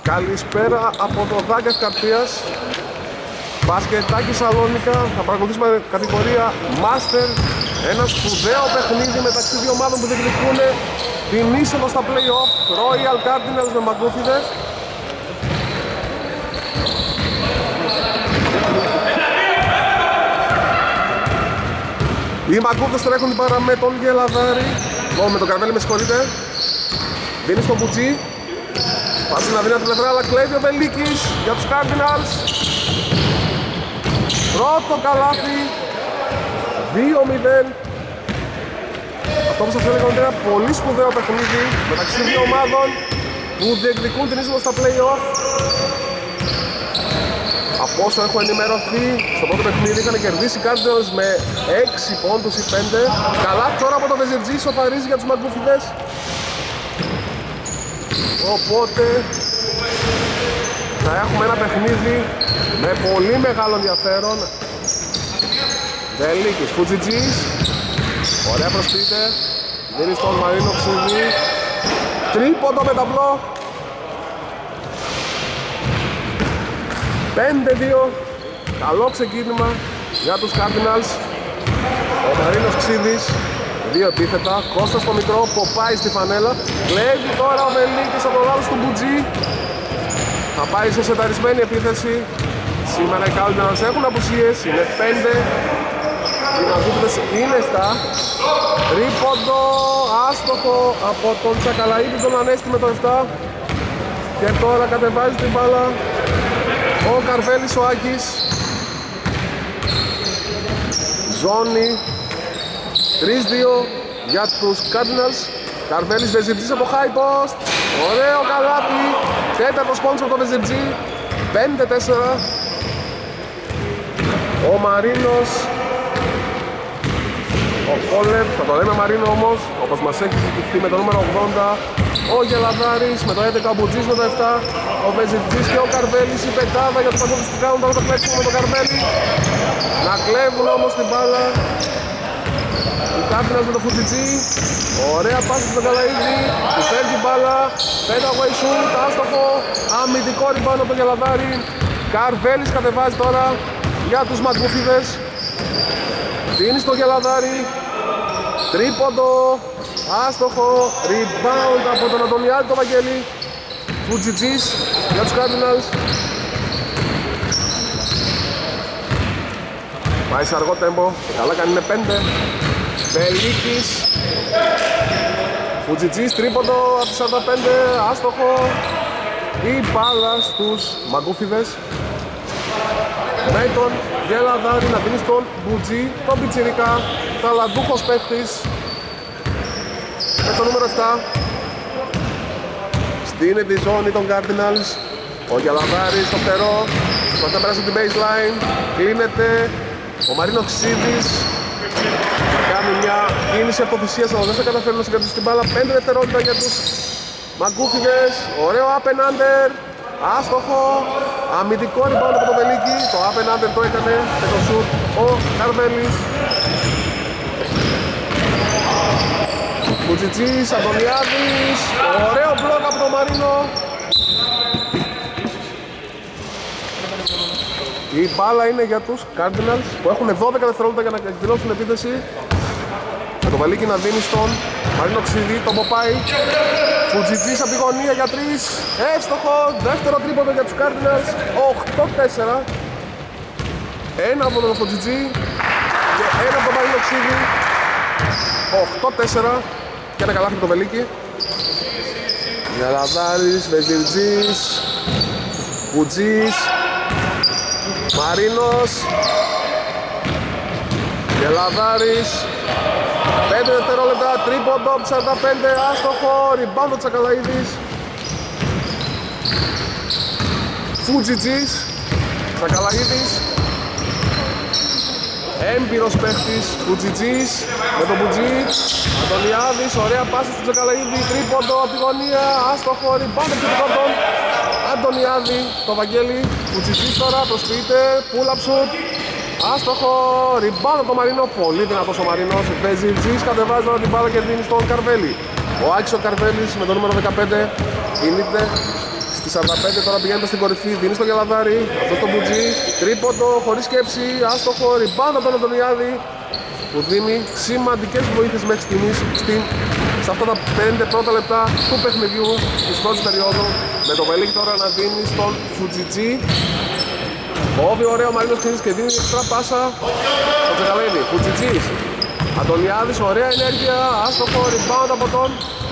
Καλησπέρα από το Δάκα Ευκαρπίας. Μπασκετάκι Σαλόνικα. Θα παρακολουθήσουμε κατηγορία Master. Ένα σπουδαίο παιχνίδι μεταξύ δύο ομάδων που διεκδικούν την είσοδο στα play-off. Royal Cardinals με Μαγκούφιδες. Οι Μαγκούφιδες τρέχουν την πάρα με τον Γελαδάρη. Με τον Καρβέλη, με συγχωρείτε. Δίνει στον Μπουτζή. Πάση να δίνει από την πλευρά, αλλά κλέβει ο Βελίκης για τους Cardinals. Πρώτο καλάθι, 2-0. Αυτό που σας έλεγα είναι ένα πολύ σπουδαίο παιχνίδι μεταξύ δύο ομάδων που διεκδικούν την είσοδο στα play-off. Από όσο έχω ενημερωθεί, στο πρώτο παιχνίδι είχαν κερδίσει οι Cardinals με 6 πόντους ή 5. Καλά τώρα από το Βεζιρτζή σοφαρίζει για τους Μαγκούφιδες. Οπότε θα έχουμε ένα παιχνίδι με πολύ μεγάλο ενδιαφέρον. Βελίκης, Φουτζιτζής. Ωραία προσπίτε. Δίνει στον Μαρίνο Ξηδί. Τρίποντο με ταμπλό. 5-2. Καλό ξεκίνημα για τους Cardinals. Ο Μαρίνος Ξηδής. Δύο επίθετα. Κώστας στο μικρό. Ποπάει στη φανέλα. Κλέβει τώρα ο Βελίκης από το λάθος του Μπουτζή. Θα πάει σε σεταρισμένη επίθεση. Σήμερα οι Cardinals έχουν απουσίες. Είναι 5. Οι Μαγκούφιδες είναι 7. Τρίποντο. Άστοχο από τον Τσακαλαίδη, τον Ανέστη με το 7. Και τώρα κατεβάζει την μπάλα ο Καρβέλης ο Άκης. Ζώνη 3-2 για τους Cardinals. Καρβέλης, Βεζιρτζής από high post. Ωραίο καλάθι. Τέταρτος πόντος από το Βεζιρτζή. 5-4. Ο Μαρίνος, ο Κόλευ, θα το λέμε Μαρίνο όμως, όπως μας έχει ζητηθεί, με το νούμερο 80. Ο Γελαδάρης με το 11, ο Μπουτζής με το 7. Ο Βεζιρτζής και ο Καρβέλης, η πεντάδα για τους Μαγκούφιδες που κάνουν τώρα το κλέψιμο με τον Καρβέλη. Να κλέβουν όμως την μπάλα οι Cardinals με το Φουτζιτζή. Ωραία πάση στον Καλαίδη, του φέρνει μπάλα. Fade away shoot, άστοχο. Αμυντικό rebound από τον Γελαδάρη. Καρβέλης κατεβάζει τώρα για τους Μαγκούφιδες. Δίνει στο Γελαδάρη. Τρίποντο. Άστοχο. Rebound από τον Αντωνιάδη το Βαγγέλη. Φουτζιτζής για τους Cardinals. Πάει σε αργό τέμπο. Καλά κάνει, είναι 5. Βελίκης. Φουτζιτζής, τρίποντο από τις 45. Άστοχο. Η μπάλα στους Μαγκούφιδες. Με τον Γελαδάρη να δίνει στον Μπουτζή, τον πιτσιρικά, ταλαντούχος παίχτης με το νούμερο 7. Στείνει τη ζώνη των Cardinals. Ο Γελαδάρης στο φτερό, θα περάσει την baseline, κλείνεται. Ο Μαρίνο Ξίδης κάνει μια κίνηση αυτοθυσίας, αλλά δεν θα καταφέρει να συγκρατήσει την μπάλα. 5 δευτερόλεπτα για τους Μαγκούφιδες. Ωραίο up and under. Άστοχο. Αμυντικό rebound από το Βελίκη. Το up and under το έκανε και το shoot ο Καρβέλης. Μπουτζιτζής, Αντωνιάδης. Ωραίο μπλοκ από τον Μαρίνο. Η μπάλα είναι για τους Cardinals που έχουν 12 δευτερόλεπτα για να εκδηλώσουν επίθεση. Με το Βελίκη να δίνει στον Μαρίνο Ξηδί, τον Ποπάι. Φουτζιτζής από τη γωνία για 3. Εύστοχο, δεύτερο τρίποντο για τους Cardinals. 8-4. Ένα από τον Φουτζιτζή και ένα από τον Μαρίνο Ξηδί. 8-4. Και ένα καλάθι από το Βελίκη. Γελαδάρης, Βεζιρτζής, Μπουτζής, Μαρίνος, Γελαδάρης. 5 δευτερόλεπτα, τρίποντο από 45, άστοχο, rebound ο Τσακαλαίδης. Φουτζιτζής, Τσακαλαίδης. Έμπειρος παίχτης, Φουτζιτζής με τον Μπουτζή. Αντωνιάδης, ωραία πάση στον Τσακαλαίδη, τρίποντο από τη γωνία, άστοχο, rebound από τον Αντωνιάδη, το Βαγγέλη. Φουτζιτζής τώρα προσποιείται, pull-up shoot. Άστοχο, rebound από το Μαρίνο, πολύ δυνατός ο Μαρίνος. Βεζιρτζής κατεβάζει τώρα την μπάλα και δίνει στον Καρβέλη. Ο Άκης ο Καρβέλης με το νούμερο 15 κινείται Στη 45 τώρα πηγαίνετε στην κορυφή, δίνει στο Γελαδάρη, αυτό στο Μπουτζή, τρίποντο, χωρίς σκέψη, άστοχο, rebound από τον Αντωνιάδη που δίνει σημαντικές βοήθειες μέχρι στιγμής σε αυτά τα 5 πρώτα λεπτά του παιχνιδιού της πρώτης περίοδου, με το Βελίκη τώρα να δίνει στον Φουτζιτζή. Κόβει ωραίο Μαρίνος Χρήστης και δίνει εξτρά πάσα στο Τζεκαλένη. Φουτζιτζής, Αντωνιάδης, ωραία ενέργεια, άστοχο, rebound από τον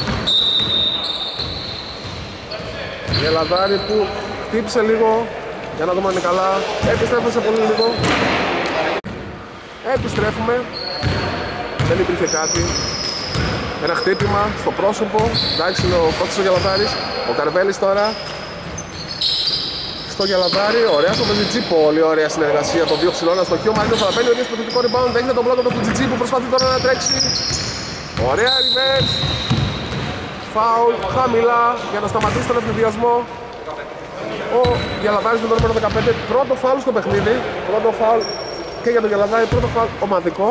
Γελαδάρη που χτύπησε λίγο, για να δούμε αν είναι καλά. Επιστρέφουμε σε πολύ λίγο. Επιστρέφουμε. Δεν υπήρχε κάτι. Ένα χτύπημα στο πρόσωπο. Εντάξει, είναι ο κότσος ο Γελαδάρης. Ο Καρβέλης τώρα στο Γελαδάρη. Ωραία στο Βεζιτζή. Πολύ ωραία συνεργασία των δύο ψηλών. Στο χείο Μαρίνος θα παίρνει ο ίδιος προθετικό rebound. Δέχεται τον πρώτο του Φουτζιτζή που προσπαθεί τώρα να τρέξει. Ωραία reverse. Φάουλ χαμηλά για να σταματήσει τον ευνηδιασμό. Ο Γελαδάρης με το νούμερο 15. Πρώτο φάουλ στο παιχνίδι. Πρώτο φάουλ και για τον Γελαδάρη. Πρώτο φάουλ ομαδικό.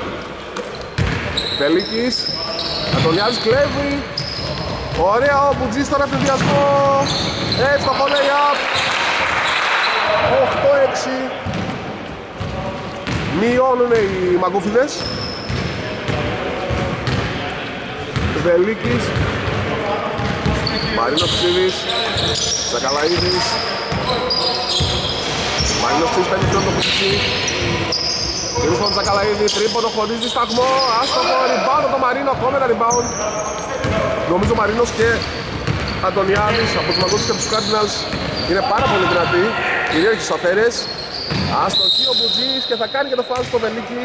Βελίκης. Αντωνιάδης κλέβει. Ωραία ο Μπουτζής στον ευνηδιασμό. Εύστοχο lay-up. 8-6. Μειώνουν οι μαγκούφιδες. Βελίκης. Μαρίνος Ξίδης, Ζακαλαίδης. Μαρίνος Ξίδης παίρνει πρώτο Φουτζιτζή. Γυρίζει τον Ζακαλαίδη, τρίποντο χωρίς δισταγμό. Άστοχο, rebound από τον Μαρίνο, ακόμα ένα rebound. Νομίζω ο Μαρίνος και Αντωνιάδης από τους μαγκούς και τους Cardinals είναι πάρα πολύ δυνατοί. Κυρίως στους αφαίρες. Αστοχή ο Μπουτζής και θα κάνει και το φάουλ στο Βελίκη.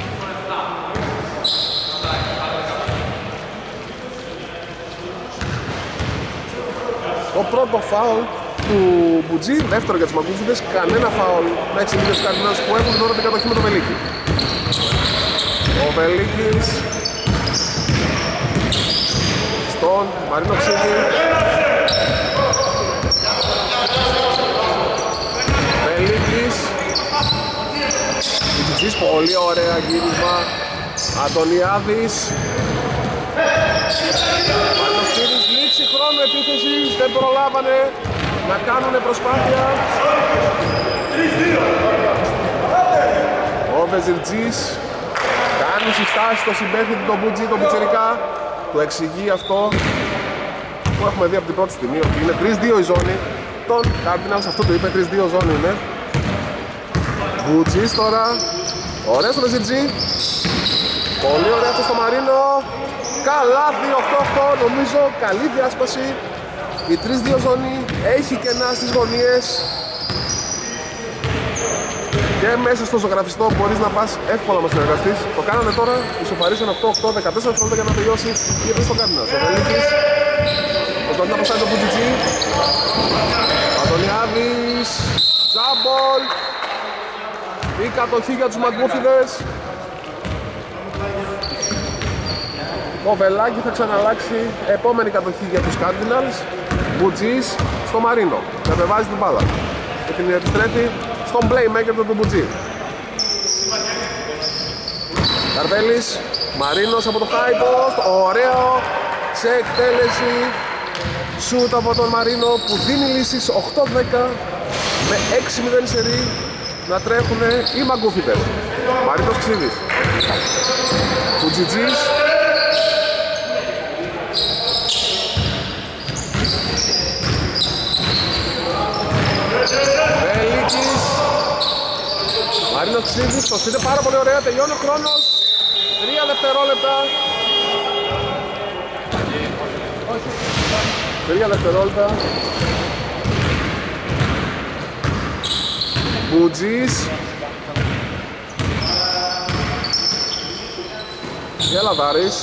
Το πρώτο φάουλ του Μπουτζή, δεύτερο για τους μαγκούφιδες, κανένα φάουλ να εξηγήσει τους Cardinals που έχουν τώρα την κατοχή με το Βελίκη. Ο Βελίκης στον Μαρίνο Ξίδη. Βελίκης. Φουτζιτζής, πολύ ωραία γύρισμα. Αντωνιάδης. Μαρίνος Ξίδης, λήξη χρόνου επίθεσης, δεν προλάβανε να κάνουν προσπάθεια. Ο Βεζιρτζής κάνει συστάσεις στο συμπαίχτη του τον Μπουτζή, τον Πιτσερικά. Του εξηγεί αυτό που έχουμε δει από την πρώτη στιγμή, ότι είναι 3-2 η ζώνη. Τον Cardinals αυτό το είπε, 3-2 ζώνη είναι. Μπουτζής τώρα, ωραία στο Βεζιρτζή. Πολύ ωραία αυτό στο Μαρίνο. Καλάθι 8-8, νομίζω καλή διάσπαση. Η 3-2 ζώνη έχει κενά στις γωνίες και μέσα στο ζωγραφιστό μπορείς να πας εύκολα να συνεργαστείς. Το κάνανε τώρα, ισοφαρίσαν 8-8, 14 χρόνια για να τελειώσει η επίθεση στο Cardinals. Ο Βελίκης προσπαθεί να πασάει το Φουτζιτζή. Αντωνιάδης, τζάμπολ. Η κατοχή για τους μαγκούφιδες. Ο Βελάκη θα ξαναλλάξει, επόμενη κατοχή για τους Cardinals. Μπουτζής στο Μαρίνο, κατεβάζει την μπάλα και την επιστρέφει στον playmaker του Μπουτζή. Καρβέλης, Μαρίνος από το high post, ωραίο σε εκτέλεση. Σούτ από τον Μαρίνο που δίνει λύσεις 8-10 με 6-0 σερί να τρέχουν οι μαγκούφιδες. Μαρίνος Ξίδης, Φουτζιτζής. Βελίκης. Μαρίνος Ξίδης, το στείλε πάρα πολύ ωραία, τελειώνει ο χρόνος. 3 δευτερόλεπτα. 3 δευτερόλεπτα. Μπουτζής. Γελαδάρης.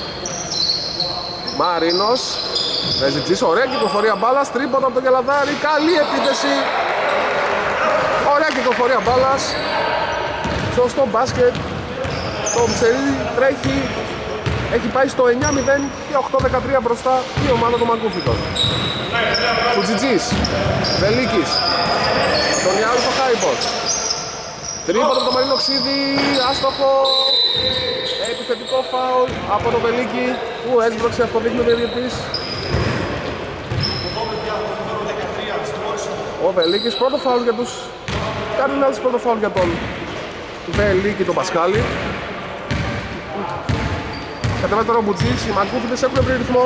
Μαρίνος. Βεζιτζής, ωραία κυκλοφορία μπάλας, τρίποντο από τον Γελαδάρη, καλή επίθεση. Ωραία κυκλοφορία μπάλας. Σωστό μπάσκετ. Το Μψερί τρέχει. Έχει πάει στο 9-0 και 8-13 μπροστά η ομάδα των μαγκούφιδων. Φουτζιτζής. Βελίκης. Αντωνιάδης στο χάιμπος. Τρίποντο από τον Μαρίνο Ξίδη. Άστοχο. Επιθετικό φάουλ από τον Βελίκη που έσπρωξε αυτοδείχνει ο διαιτητής. Ο Βελίκης, πρώτο φάουλ για τους Cardinals, πρώτο φάουλ για τον Βελίκη, τον Πασκάλη. Κατεβάζει τώρα ο Μπουτζής, οι Μακούφιδες έχουν βρει ρυθμό.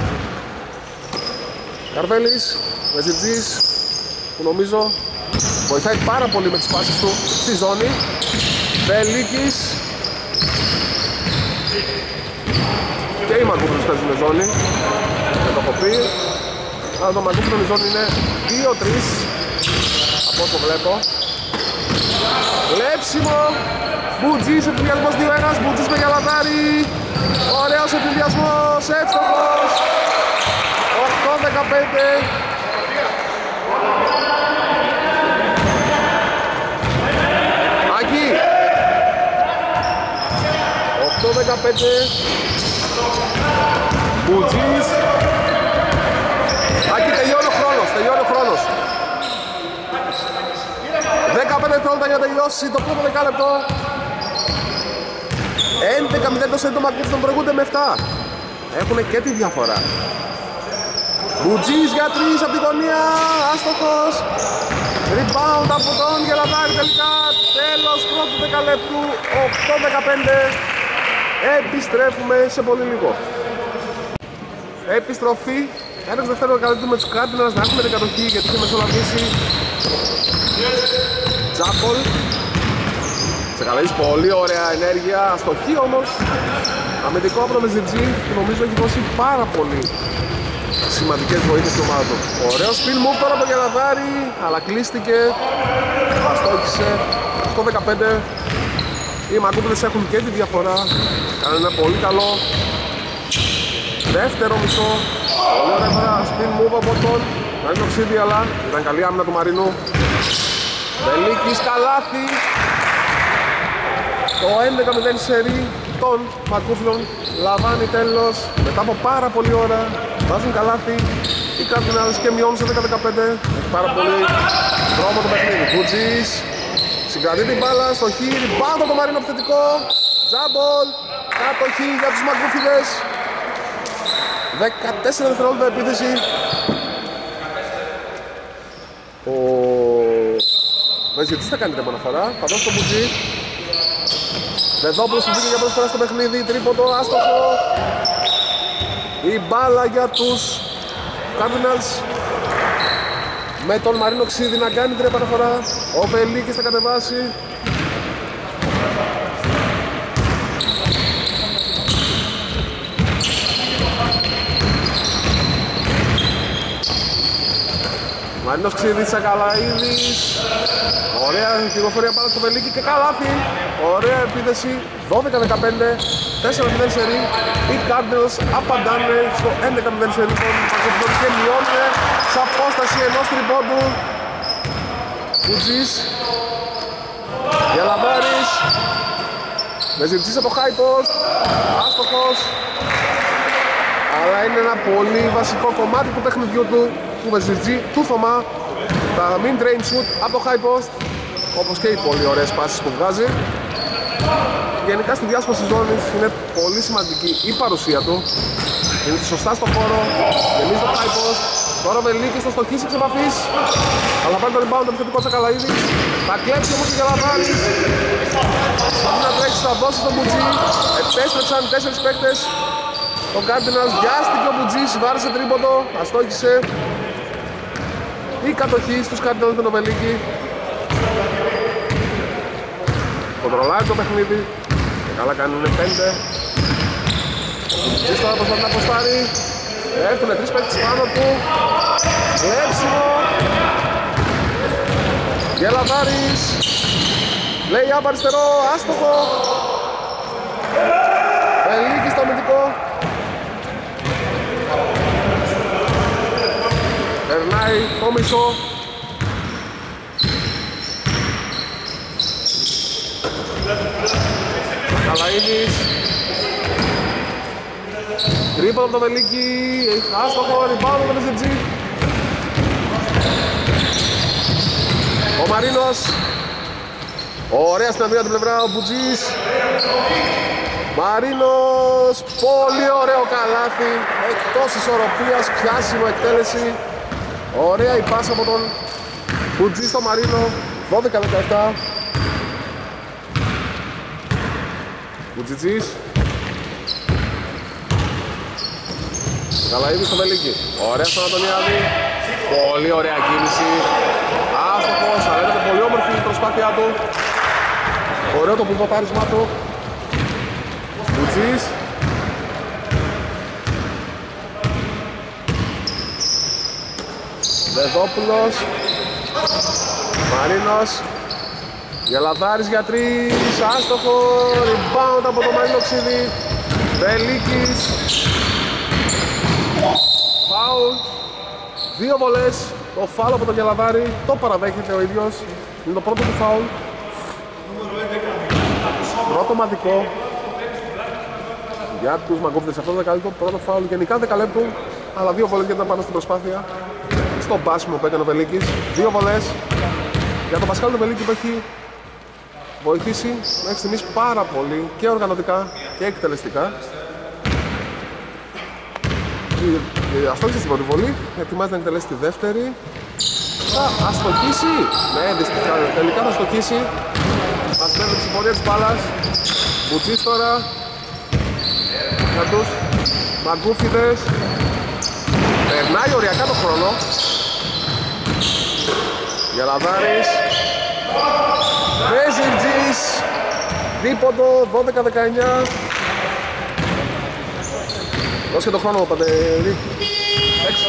Καρβέλης, Βεζιτζής, που νομίζω βοηθάει πάρα πολύ με τις πάσεις του στη ζώνη. Βελίκης και οι Μακούφιδες παίζουν ζώνη, δεν το έχω πει. Αλλά το Μακούφιδο η ζώνη είναι 2-3 από όσο βλέπω. Λέψιμο, Μπουτζής, εφηδιασμός 2-1, Μπουτζής με γαλατάρι. Ωραίος εφηδιασμός, εύστοχος. 8-15. Άκη 8-15. Μπουτζής. Άκη, τελειώνει ο χρόνος. 15 δευτερόλεπτα για να τελειώσει το πρώτο δεκάλεπτο. 11-0 το σέντο Μακούφιδων, προηγούνται με 7. Έχουν και τη διαφορά. Μπουτζής για 3 από τη γωνία, άστοχος. Rebound από τον Γελαδάρη τελικά. Τέλος πρώτου δεκαλέπτου, 8-15. Επιστρέφουμε σε πολύ λίγο. Επιστροφή. Ένας δεύτερο δεκαλέπτου με τους Cardinals να έχουμε την κατοχή γιατί είχε μεσολαβήσει. Τζάμπολ. Ξεκαλείς πολύ ωραία ενέργεια, αστοχή όμως. Αμυντικό από το Μεζιτζή που νομίζω έχει δώσει πάρα πολύ σημαντικές βοήθειες στην ομάδα του. Ωραίο spin move τώρα από τον Γελαδάρη, αλλά κλείστηκε. Αστόχησε. 8-15. Οι Μακούφιδες έχουν και τη διαφορά. Κάνουν ένα πολύ καλό δεύτερο μισό. Πολύ ωραία τώρα spin move από τον Μαρίνο Ξίδη, αλλά ήταν καλή άμυνα του Μαρίνου. Βελίκης, καλάθι. Το 11-0 σερί των Μακούφιδων λαμβάνει τέλος. Μετά από πάρα πολλή ώρα βάζουν καλάθι οι Cardinals και μειώνουν σε 10-15. Έχει πάρα πολύ δρόμο το παιχνίδι. Μπουτζής συγκρατεί την μπάλα στο χείρι, πάνω το Μαρίνο επιθετικό. Τζάμπολ, κατοχή για τους Μακούφιδες. 14 δευτερόλεπτα επίθεση. Ο Βεζιτζής θα κάνει την επαναφορά, θα δώσει τον Μπουτζή. Δεδόπουλος που βγήκε για πρώτη φορά στο παιχνίδι, τρίποντο, άστοχο. Η μπάλα για τους Cardinals με τον Μαρίνο Ξίδη να κάνει την επαναφορά. Ο Βελίκης θα κατεβάσει. Μαρίνος Ξίδης, Σακαλαίδης. Ωραία κυκλοφορία πάνω στο Βελίκη και καλάθι. Ωραία επίθεση, 12-15, 4-0 σερί. Οι Cardinals απαντάνε στο 11-0 σερί των Μακούφιδων και μειώνουν σε απόσταση ενός τριπόντου. Μπουτζής, Γελαδάρης, Μεζιτζής από high post, άστοχος. Αλλά είναι ένα πολύ βασικό κομμάτι του παιχνιδιού του Μεζιτζή, του Θωμά. Τα mid-range shoot από το high post, όπως και οι πολύ ωραίες πάσεις που βγάζει. Γενικά στη διάσπαση ζώνης είναι πολύ σημαντική η παρουσία του. Είναι σωστά στο χώρο, γεμίζει το high post. Τώρα ο Βελίκης θα στοχίσει εξ επαφής, αλλά πάρει το rebound το επιθετικό Τσακαλαίδης. Θα κλέψει όμως ο Γελαδάρης. Αντί να τρέξει θα δώσει στον Μπουτζή. Επέστρεψαν 4 παίκτες. Το Cardinals βιάστηκε ο Μπουτζής, βάρεσε τρίποντο, αστόχησε. Η κατοχή στους Cardinals με τον Βελίκη. Κοντρολάει το παιχνίδι και καλά κάνουν 5. Ο Μπουτζής τώρα προσπαθεί να αποστάρει. Έρθουνε 3 παίκτες πάνω του. Κλέψιμο. Γελαδάρης. Λέει απ' αριστερό, άστοχο. Βελίκη στο αμυντικό. Περνάει το μισό. Καλαίδης. Τρίποντο από το Βελίκη. Άστοχο, rebound από το Μεζιτζή. Ο Μαρίνος. Ωραία στην αμυντική πλευρά ο Μπουτζής. Μαρίνος, πολύ ωραίο καλάθι, εκτός ισορροπίας, πιάσιμο εκτέλεση. Ωραία η πάσα από τον Μπουτζής στο Μαρίνο, 12-17. Μπουτζιτζής. Καλαίδης στο Βελίκη. Ωραία στον Αντωνιάδη. Πολύ ωραία κίνηση. Άστοχος, αλλά είναι πολύ όμορφη η προσπάθειά του. Ωραίο το πουδοτάρισμά του. Μπουτζής. Δεδόπουλος. Μαρίνος. Γελαδάρης για 3, άστοχο, rebound από το Μαρίνο Ξίδη. Βελίκης. Φάουλ. 2 βολές. Το φάουλ από τον Γελαδάρη το παραδέχεται ο ίδιος. Είναι το πρώτο του φάουλ. Πρώτο μαδικό για τους Μαγκόβιδες. Αυτό το δεκαλέπτο, πρώτο φάουλ γενικά δεκαλέπτου. Αλλά 2 βολές γιατί ήταν πάνω στην προσπάθεια. Στο μπάσιμο που έκανε ο Βελίκης. 2 βολές για τον Πασχάλη Βελίκη που έχει βοηθήσει μέχρι στιγμής πάρα πολύ και οργανωτικά και εκτελεστικά. Αστόχησε στην πρώτη βολή, ετοιμάζει να εκτελέσει τη δεύτερη. Θα αστοχίσει, ναι τελικά θα αστοχίσει. Μας παίρνει την συμφωνία της μπάλας. Μπουτζής τώρα για τους Μαγκούφιδες. Περνάει οριακά το χρόνο. Γελαδάρης. Βεζιρτζής. Δίποντο 12-19. Δώσε το χρόνο Παντελή. Έξω.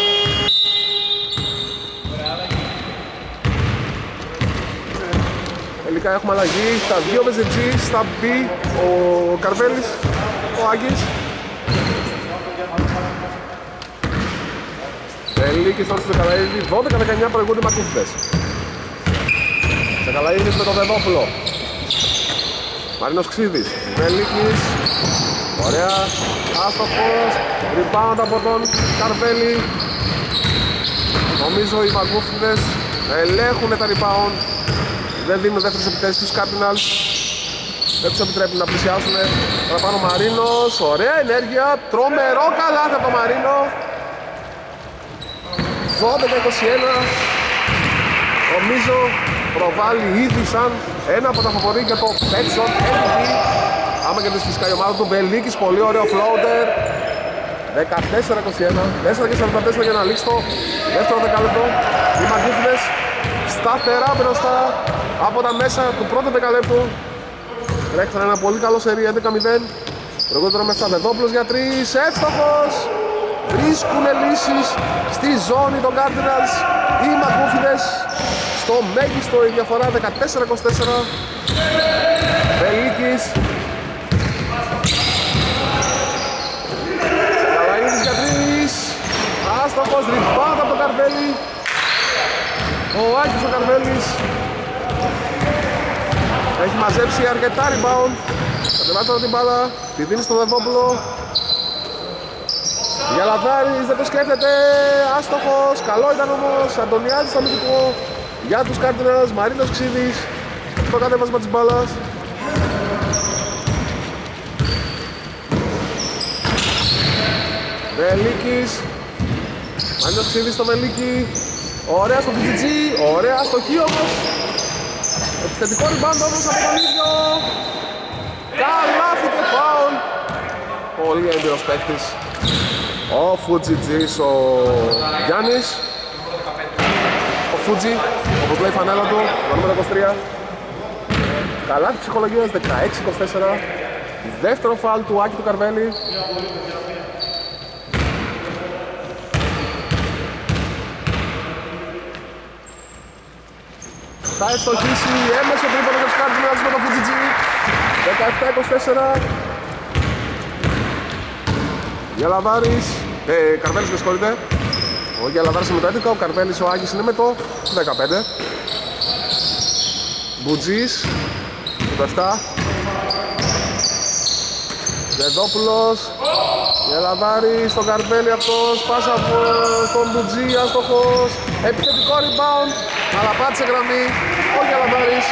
Τελικά έχουμε αλλαγή. Στα 2 Βεζιρτζής. Στα μπει ο Καρβέλης. Ο Άγγις. Βελίκης τώρα στο Καλαίδη, 12-19 προηγούνται οι Μαγκούφιδες. Καλαίδης με τον Δεδόπουλο. Μαρίνος Ξίδης, Βελίκης. Ωραία, άστοχος. Rebound από τον Καρβέλη. Νομίζω οι Μαγκούφιδες ελέγχουν τα rebound. Δεν δίνουν δεύτερες επιθέσεις στους Cardinals. Δεν τους επιτρέπουν να πλησιάσουν. Παραπάνω Μαρίνος, ωραία ενέργεια. Τρομερό καλάθι από τον Μαρίνο. 12-21. Νομίζω προβάλλει ήδη σαν ένα από τα φαβορί για το Petson MVP. Άμα κερδίσει φυσικά η ομάδα του. Βελίκης, πολύ ωραίο floater. 14-21. 4-44 για να λήξει το δεύτερο δεκάλεπτο. Οι Μαγκούφιδες σταθερά μπροστά από τα μέσα του πρώτου δεκαλέπτου. Τρέχουν ένα πολύ καλό σερί 11-0. Προηγούμενο με Σταδεδόπουλος για 3. Εύστοχος. Βρίσκουν λύσεις στη ζώνη των Cardinals. Οι Μαγκούφιδες στο μέγιστο η διαφορά 14-24. Βελίκης. Καλαίδης για 3. Άστοχος, rebound από τον Καρβέλη. Ο Άκης ο Καρβέλης έχει μαζέψει αρκετά rebound. Κατεβάζει τώρα την μπάλα, τη δίνει στο Δεδόπουλο. Γελαδάρης δεν το σκέφτεται, άστοχος, καλό ήταν όμως. Αντωνιάδης στο αμυντικό για τους Cardinals, Μαρίνος Ξίδης στο κατέβασμα της μπάλας. Βελίκης, Μαρίνος Ξίδης στο Βελίκη. Ωραία στο PGG, ωραία στο χ όμως. Επιθετικό rebound όμως από τον ίδιο. Καλάθι και φάουλ. Πολύ έμπειρος παίκτης. Ο Φουτζιτζής, ο Γιάννης. Ο Φουτζι, όπως λέει η φανέλα του, το νούμερο 23. Καλάθι ψυχολογίας 16-24. Δεύτερο φάουλ του Άκη του Καρβέλη. Θα ευστοχίσει έμεσο τρίποντο για τους Cardinals με το Φουτζιτζή. 17-24. Γελαδάρης, Καρβέλης με συγχωρείτε. Ο Γελαδάρης είναι με το 11, ο Καρβέλης ο Άγης είναι με το 15. Μπουτζής, το 7. Δεδόπουλος, Γελαδάρης στον Καρβέλη αυτός, πάσα στον Μπουτζή, άστοχος. Επιθετικό rebound, αλλά πάτησε γραμμή ο Γελαδάρης.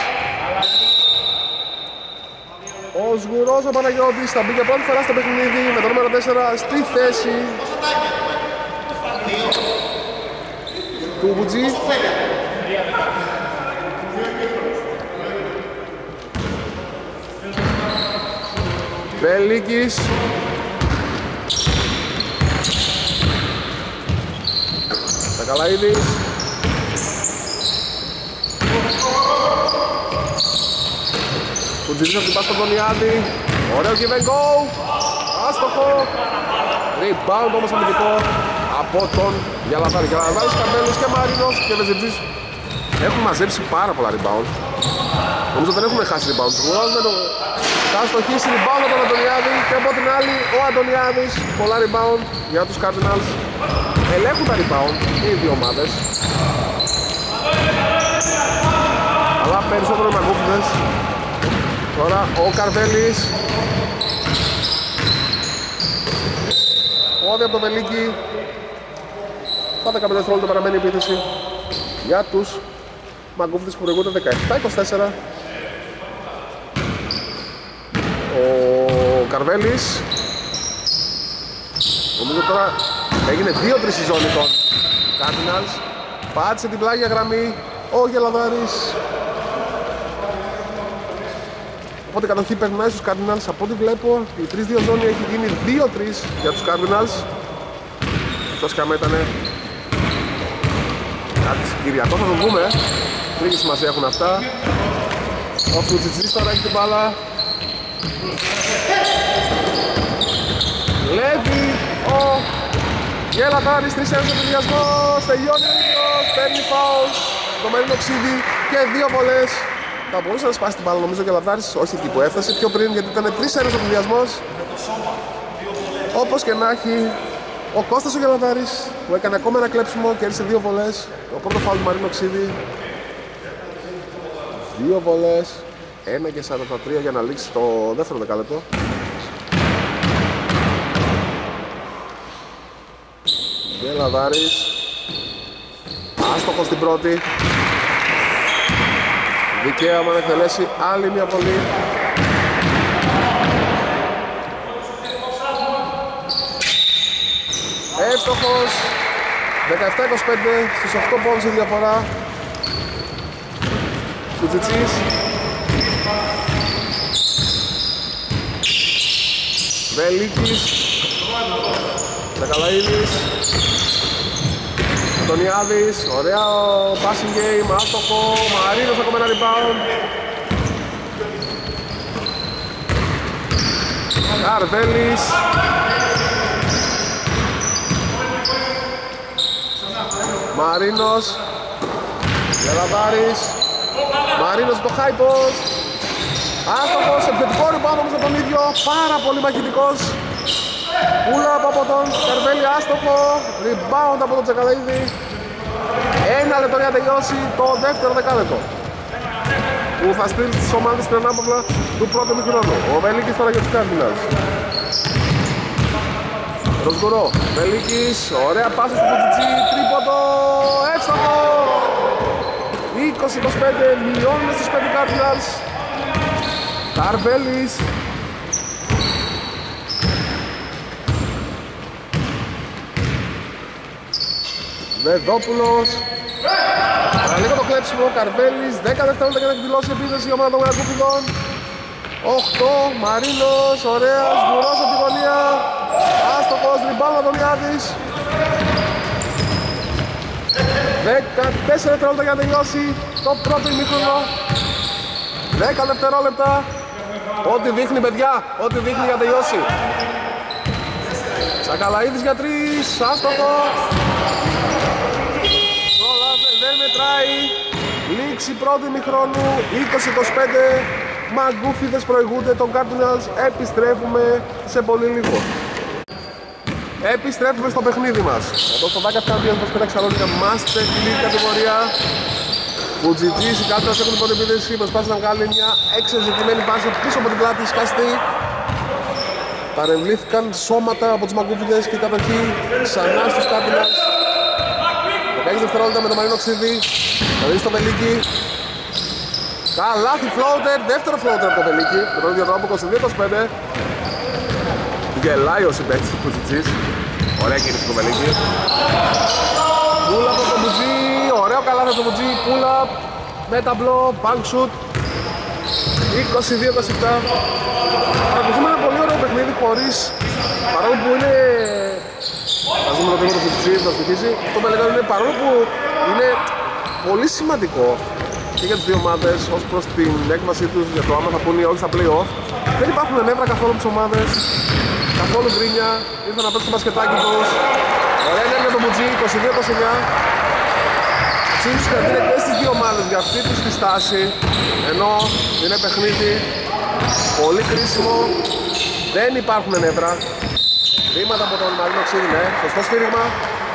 Ο Σγουρός ο Παναγιώτης θα μπει για πρώτη φορά στο παιχνίδι με το νούμερο 4 στη θέση του Μπουτζή. Βελίκης. Σακαλαίδης. Κουτζίδης από την πάση στον Τονιάδη. Ωραίο give and go. Άστοχο. Rebound όμως αμυντικό από τον Γιαλαδάρη. Γιαλαδάρης, Καρβέλης και Μαρίνος και Βεζιτζής έχουν μαζέψει πάρα πολλά rebound. Νομίζω δεν έχουμε χάσει rebound. Θα στοχίσει rebound από τον Αντωνιάδη και από την άλλη ο Αντωνιάδης. Πολλά rebound για τους Cardinals. Ελέγχουν τα rebound και οι δύο ομάδες. Αλλά περισσότερο οι μαγκούφιδες. Τώρα ο Καρβέλης. Πόδι από το Βελίκη. Τα 15 δευτερόλεπτα παραμένει η επίθεση για τους μαγκούφιδες που προηγούνται 17-24. Ο Καρβέλης. Νομίζω τώρα έγινε 2-3 η ζώνη των Cardinals. Πάτησε την πλάγια γραμμή ο Γελαδάρης. Οπότε η κατοχή περνάει στους Cardinals. Από ό,τι βλέπω η 3-2 ζώνη έχει γίνει 2-3 για τους Cardinals. Αυτός καμέ ήτανε κάτι συγκυριακό, θα το δούμε. Λίγη σημασία έχουν αυτά. Ο Φλουτζιτζής τώρα έχει την μπάλα. Λέβει ο Γελαδάρης, 3-1 στο τελειασμό. Τελειώνει ο ίδιος, παίρνει φάουλ. Το Μαρίνο Ξίδη και 2 βολές. Θα μπορούσε να σπάσει την μπάλα νομίζω ο Γελαδάρης, όχι εκεί που έφτασε πιο πριν γιατί ήταν 3-1 στο τελειασμός. Όπως και να έχει, ο Κώστας ο Γελαδάρης που έκανε ακόμα ένα κλέψιμο και έρισε 2 βολές. Το πρώτο φάουλ του Μαρίνο Ξίδη. 2 βολές, 1:43 για να λήξει το δεύτερο δεκάλεπτο. Γελαδάρης, άστοχος στην πρώτη. Δικαίωμα να εκτελέσει άλλη μια βολή. Εύστοχος. 17-25 στους 8 πόντους η διαφορά. Κουτζιτσής. Βελίκης. Σακαλαίδης. Αντωνιάδης, ωραία passing game, άστοχο, Μαρίνος ακόμα ένα rebound. Καρβέλης. Μαρίνος. Γελαδάρης. Μαρίνος το high post. Άστοχος, επιθετικό rebound όμως από τον ίδιο, πάρα πολύ μαχητικός. Πούλα από τον Καρβέλη, άστοχο, rebound από τον Τσακαλαίδη. 1 λεπτό για να τελειώσει το δεύτερο δεκάλεπτο που θα στείλει τις ομάδες στην ανάπαυλα του πρώτου μηχρόνου. Ο Βελίκης τώρα για τους Cardinals. Ροσγκουρό, Βελίκης, ωραία πάση στο Φουτζιτζή, τρίποντο, εύστοχο. 20-25, μειώνουν στους 5 Cardinals. Καρβέλης. Βεδόπουλος. Λίγο το κλέψιμο, Καρβέλης, 10 δευτερόλεπτα για να εκδηλώσει επίθεση η ομάδα των Μαρακούφιδων. 8, Μαρίνος, ωραία, Σγουρός από τη γωνία. Άστοχος, rebound Αντωνιάδης. 14 δευτερόλεπτα για να τελειώσει το πρώτο ημίχρονο. 10 δευτερόλεπτα. Ό,τι δείχνει παιδιά, ό,τι δείχνει για να τελειώσει. Σακαλαίδης για 3, άστοχο. Δεν μετράει. Λήξη πρώτη ημιχρόνου, 20-25. Μαγκούφιδες προηγούνται των Cardinals. Επιστρέφουμε σε πολύ λίγο. Επιστρέφουμε στο παιχνίδι μας. Εδώ στο Δάκα Champions μας πέταξε αλόγικα Master League κατηγορία. Φουτζιτζής, οι Cardinals έχουν την πρώτη επίθεση. Προσπάθησαν να βγάλει μια εξεζητημένη πάσα πίσω από την πλάτη σκαστή. Παρεμβλήθηκαν σώματα από τους Μαγκούφιδες και η κατοχή ξανά στους Cardinals. 16 δευτερόλεπτα με τον Μαρίνο Ξίδη. Θα δει στο Βελίκη. Καλάθι floater, δεύτερο floater από το Βελίκη. Με τον ίδιο τρόπο 22-25. Γελάει ο συμπαίκτης του Κουτζιτζής. Ωραία κίνηση του Βελίκη. Πούλα από τον Μπουτζή. Ωραίο καλάθι από τον Μπουτζή. pull up, με ταμπλό, bank shoot. 22-27. Παρακολουθούμε ένα πολύ ωραίο παιχνίδι χωρίς, παρόλο που είναι, ας δούμε το τύπο του Φουτσί, θα στοιχίσει, αυτό με λέγανε είναι παρόλο που είναι πολύ σημαντικό και για τις δύο ομάδες ως προς την έκβασή τους για το άμα θα πούνε ή όχι στα play-off. Δεν υπάρχουν νεύρα καθόλου τις ομάδες, καθόλου γκρίνια, ήρθαν να παίξουν το μπασκετάκι τους. Ωραία ενέργεια το Μπουτζί, 22-29. Εξίσου κρατήρε και στις δύο ομάδες για αυτή τους τη στάση, ενώ είναι παιχνίδι πολύ κρίσιμο, δεν υπάρχουν νεύρα. Βήματα από τον Μαρίνο Ξίδη, ναι, σωστό στήριγμα.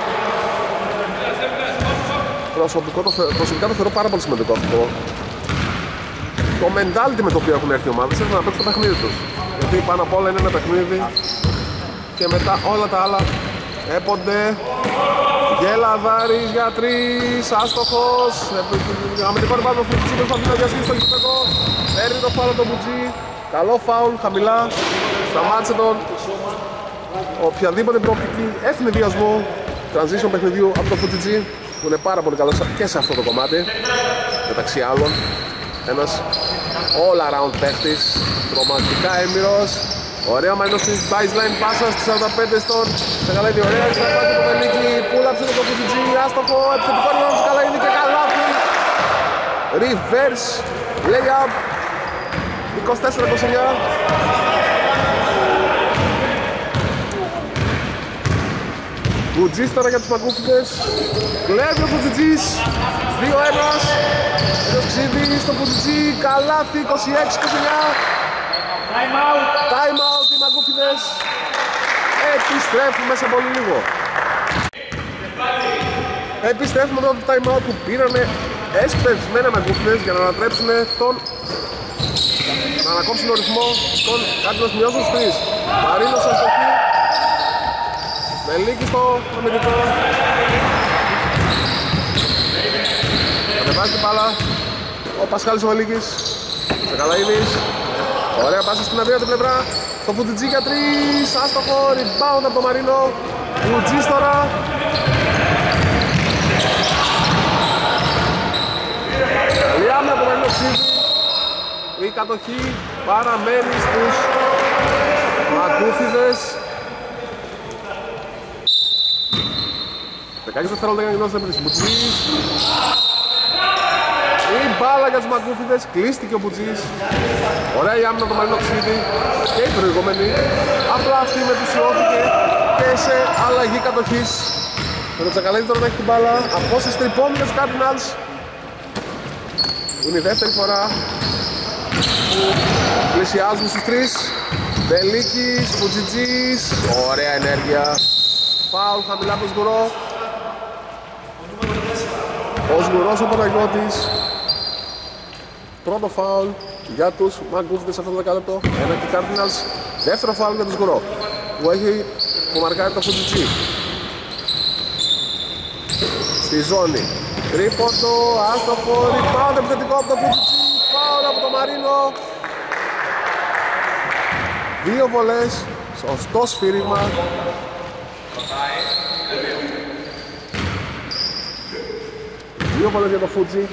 Προσωπικά το θεωρώ πάρα πολύ σημαντικό αυτό. Το mentality με το οποίο έχουν έρθει οι ομάδες έρθουν να παίξουν το παιχνίδι τους. Γιατί πάνω απ' όλα είναι ένα παιχνίδι και μετά όλα τα άλλα έπονται. Γελαδάρης για 3, άστοχος. Αμυντικό ρεπάντο του Φουτσί προσπαθεί να διασχίσει στο γήπεδο. Παίρνει το φάουλ το Μπουτζί. Καλό φάουλ, χαμηλά. Σταμάτησε τον. Οποιαδήποτε προοπτική ευνηδιασμού transition παιχνιδιού από το Φουτζιτζί, που είναι πάρα πολύ καλός και σε αυτό το κομμάτι. Μεταξύ άλλων, ένας all around παίχτης, τρομακτικά έμπειρος. Ωραία Μαρίνος της baseline πάσα στις 45 στον Τσακαλαίδη. Ωραία, στα πάτια του Πελίκη, πούλαψε το Φουτζιτζί, άστοχο, επιθετικό ρημάδι του Τσακαλαίδη και καλάθι. Reverse layup, 24-29. Μπουτζής τώρα για τους Μαγκούφιδες. Κλέβει ο Μπουτζιτζής. 2-1. Ο Ξίδης στο Μπουτζιτζί. Καλάθι 26-29. Time out οι Μαγκούφιδες. Επιστρέφουμε σε πολύ λίγο. Επιστρέφουμε τώρα το time out που πήρανε εσπευσμένα Μαγκούφιδες για να ανατρέψουν τον, να ανακόψουν τον ρυθμό των κάτι να σημειώσουν στους 3. Μαρίνος αστοχή. Μελίκη στο αμυντικό. Κατεβάζει την μπάλα ο Πασχάλης ο Μελίκης. Τσακαλαίδης. Ωραία πάσα στην αδύνατη πλευρά. Στο Φουτζιτζί για 3. Άστοχο. Rebound από το Μαρίνο. Μπουτζής τώρα. Καλή άμυνα από το Μαρίνο Ξίδη. Η κατοχή παραμένει στους Μαγκούφιδες. 16 δευτερόλεπτα για να γινώσει την Μπουτζής. Η μπάλα για τους Μαγκούφιδες, κλείστηκε ο Μπουτζής. Ωραία η άμυνα από το Μαρίνο Ξίδη και η προηγούμενη. Απλά αυτή μετουσιώθηκε και σε αλλαγή κατοχής. Με το Τσακαλέδι τώρα να έχει την μπάλα. Απόσταση τριπών για τους Cardinals. Είναι η δεύτερη φορά που πλησιάζουν στους 3. Μπελίκης, Μπουτζιτζής. Ωραία ενέργεια. Φάουλ χαμηλά από τον Σγουρό. Ο Σγουρός ο Παναγιώτης. Πρώτο φάουλ για τους Μαγκούφιδες σε αυτό το δεκάλεπτο. Ένα και Cardinals. Δεύτερο φάουλ για τον Σγουρό που έχει που μαρκάρει το Φουτζιτζί. Στη ζώνη. Τρίποντο, άστοχο, rebound επιθετικό από το Φουτζιτζί. Φάουλ από το Μαρίνο. 2 βολές. Σωστό σφύριγμα. Δύο βολές για το Φουτζι.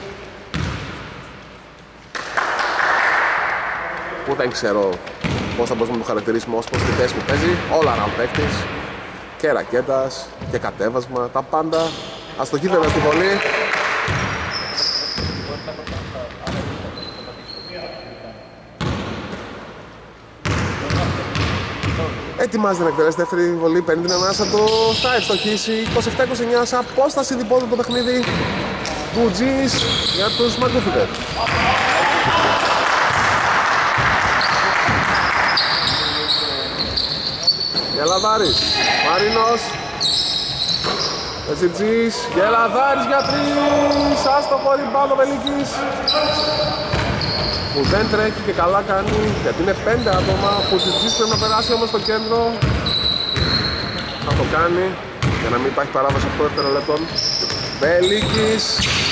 Που δεν ξέρω πώς θα μπορούσαμε να το χαρακτηρίσουμε ως προς τη θέση που παίζει. Όλα around παίκτης. Και ρακέτας και κατέβασμα. Τα πάντα. Αστοχή βέβαια στη βολή. Ετοιμάζεται να εκτελέσει δεύτερη βολή, παίρνει την ανάσα του, θα ευστοχίσει 27-29 σε απόσταση διπόδου το παιχνίδι. Μπουτζής για τους Μαγκούφιδες. Γελαδάρης, Μαρίνος, Μπουτζής, Γελαδάρης για 3, άστοχο rebound ο Μελίκης. Που δεν τρέχει και καλά κάνει γιατί είναι 5 άτομα. Ο Φουτζιτζής πρέπει να περάσει όμως στο κέντρο. Θα το κάνει για να μην υπάρχει παράβαση 8 δευτερολέπτων. Μπελίκης.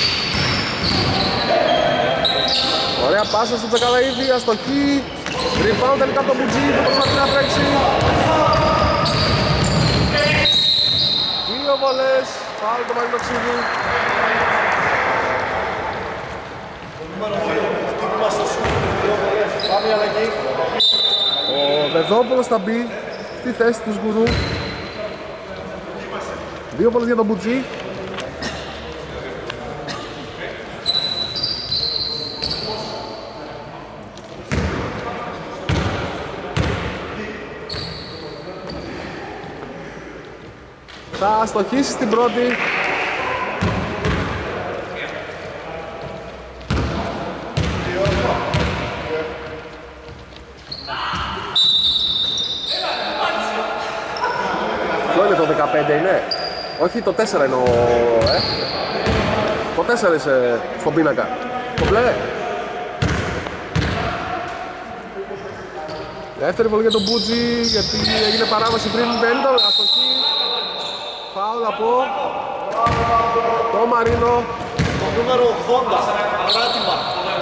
Ωραία πάσα στο Τσακαλαίδη, αστοχή. Rebound τελικά από τον Μπουτζή που προσπαθεί να τρέξει. 2 βολές, φάουλ το Μαρίνο Ξίδη. Ο Δεδόπουλος θα μπει στη θέση του Σγουρού. 2 βόλες για τον Μπουτζή. Θα στοχίσει στην πρώτη. Ποιο είναι το 15 είναι? Όχι, το 4 είναι το 4 είσαι στον πίνακα. Το μπλε. Δεύτερη βολή για τον Μπουτζή, γιατί έγινε παράβαση πριν, δεν ήταν αστοχή. Φάουλ από το Μαρίνο. Το νούμερο 80, παράτημα.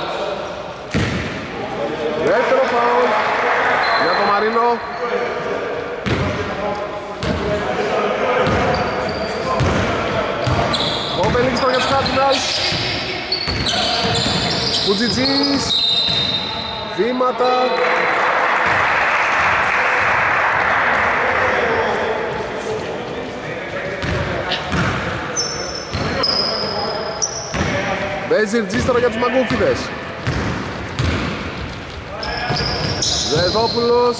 Δεύτερο φάουλ για το Μαρίνο. Ο Μπελίκης τώρα για τους Cardinals. Μπουτζιτζής. Βήματα. Μπέζιρτζής τώρα για τους Μαγκούφιδες. Δεδόπουλος.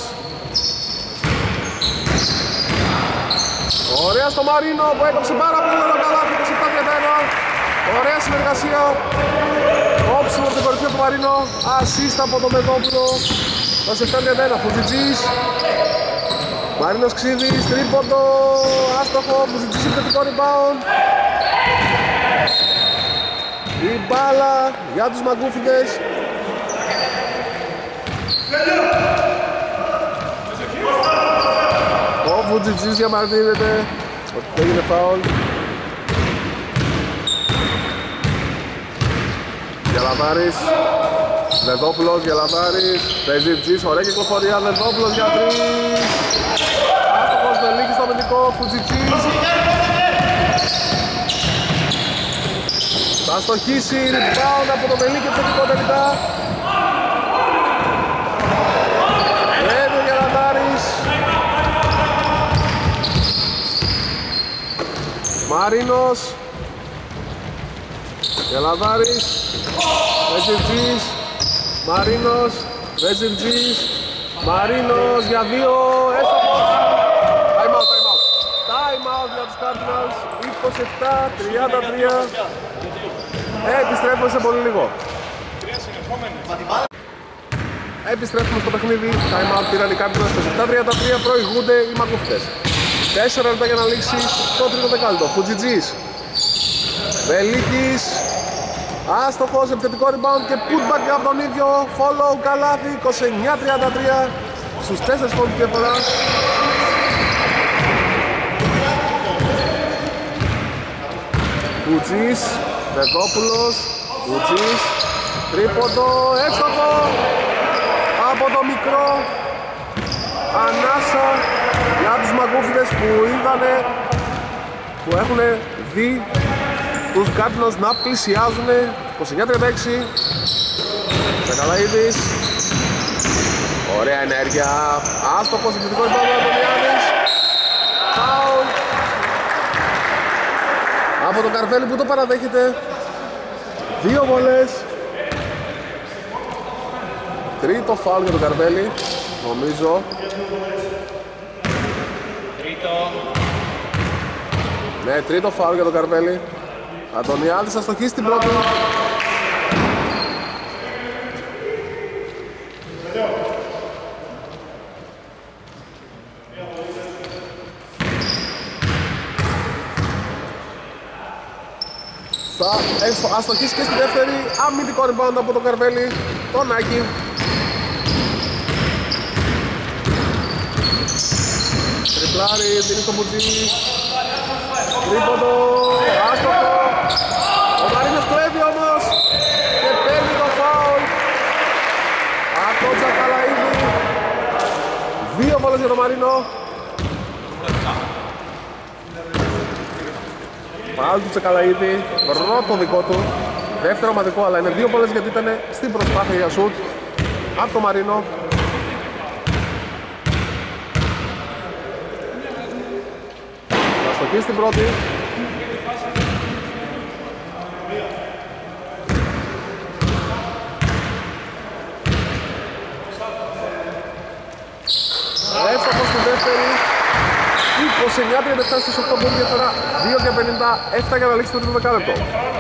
Ωραία στο Μαρίνο που έκοψε πάρα πολύ ωραίο καλάθι, 27-31. Ωραία συνεργασία. Όψιμο από την κορυφή του Μαρίνο. Ασίστα από τον Δεδόπουλο. 27-31. Φουτζιτζής. Μαρίνος Ξίδης. Τρίποντο. Άστοχο. Φουτζιτζής επιθετικό rebound. Η μπάλα για τους Μαγκούφιδες. Ο Φουτζιτζής διαμαρτύρεται ότι έγινε φάουλ. Γελαδάρης. Δεδόπουλος, Γελαδάρης. Μπέζιρτζής, ωραία κυκλοφορία. Δεδόπουλος για 3. Άστοχος Βελίκης στο αμυντικό. Φουτζιτζής. Θα στοχίσει, rebound από το Βελίκη επιθετικό τελικά. Έντο Γελαδάρης. Μαρίνος. Γελαδάρης. Βέζιρτζής. Μαρίνος. Βέζιρτζής. Μαρίνος για 2. Έστοχος. Time out, time out. Time out για τους Cardinals. 27-33. Επιστρέφουμε σε πολύ λίγο. Επιστρέφουμε στο παιχνίδι. Time out πήραν οι Cardinals. 27-33 προηγούνται οι Μαγκούφιδες. 4 λεπτά για να λήξει το τρίτο δεκάλεπτο. Φουτζιτζής. Βελίκης. Άστοχος, επιθετικό rebound και putback από τον ίδιο. Follow, καλάθι, 29-33 στους 4 πόντους διαφορά. Μπουτζής, Δεδόπουλος, Μπουτζής, τρίποντο, εύστοχο από το μικρό. Ανάσα για τους Μαγκούφιδες που έχουν δει τους Cardinals να πλησιάζουν. 29-36. Τσακαλαίδης. Ωραία ενέργεια. Άστοχος, επιθετικό rebound από τον Γιάννης. Φάουλ από τον Καρβέλη που το παραδέχεται. 2 βολές. Τρίτο φάουλ για τον Καρβέλη, νομίζω. Ναι, τρίτο φάουλ για τον Καρβέλη. Αντωνιάδης θα στοχίσει την πρώτη. Θα αστοχίσει και στη δεύτερη. Αμυντικό rebound από τον Καρβέλη. Τον Άκη. Τριπλάρι, δίνει στο Μπουτζή. Τρίποντο, άστοχο. Ο Μαρίνος κλέβει όμως και παίρνει το φάουλ από τον Τσακαλαίδη. 2 βόλες για τον Μαρίνο. Φάουλ του Τσακαλαίδη, πρώτο δικό του. Δεύτερο ομαδικό, αλλά είναι 2 βολές γιατί ήταν στην προσπάθεια για σουτ από το Μαρίνο. Αστοχή στην πρώτη. Εύστοχος στη δεύτερη. 29-37 στις 8 πόντους διαφορά. 2-57 για να λήξει το τρίτο δεκάλεπτο.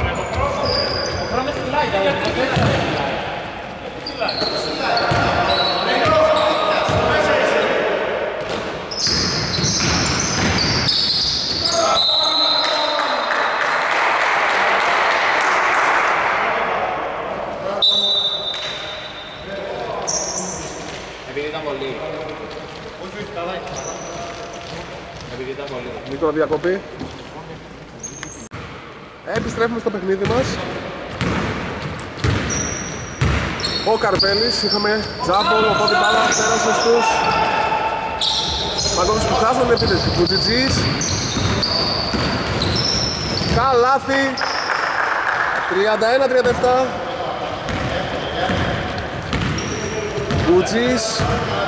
Μικρό διακοπή. Επιστρέφουμε στο παιχνίδι μας. Ο Καρβέλης, είχαμε τζάμπολ, οπότε μπάλα πέρασε στους Μαγκόβιτς που χάσαν την επίθεση. Κουτιτζής, καλάθι, 31-37. Κουτζής,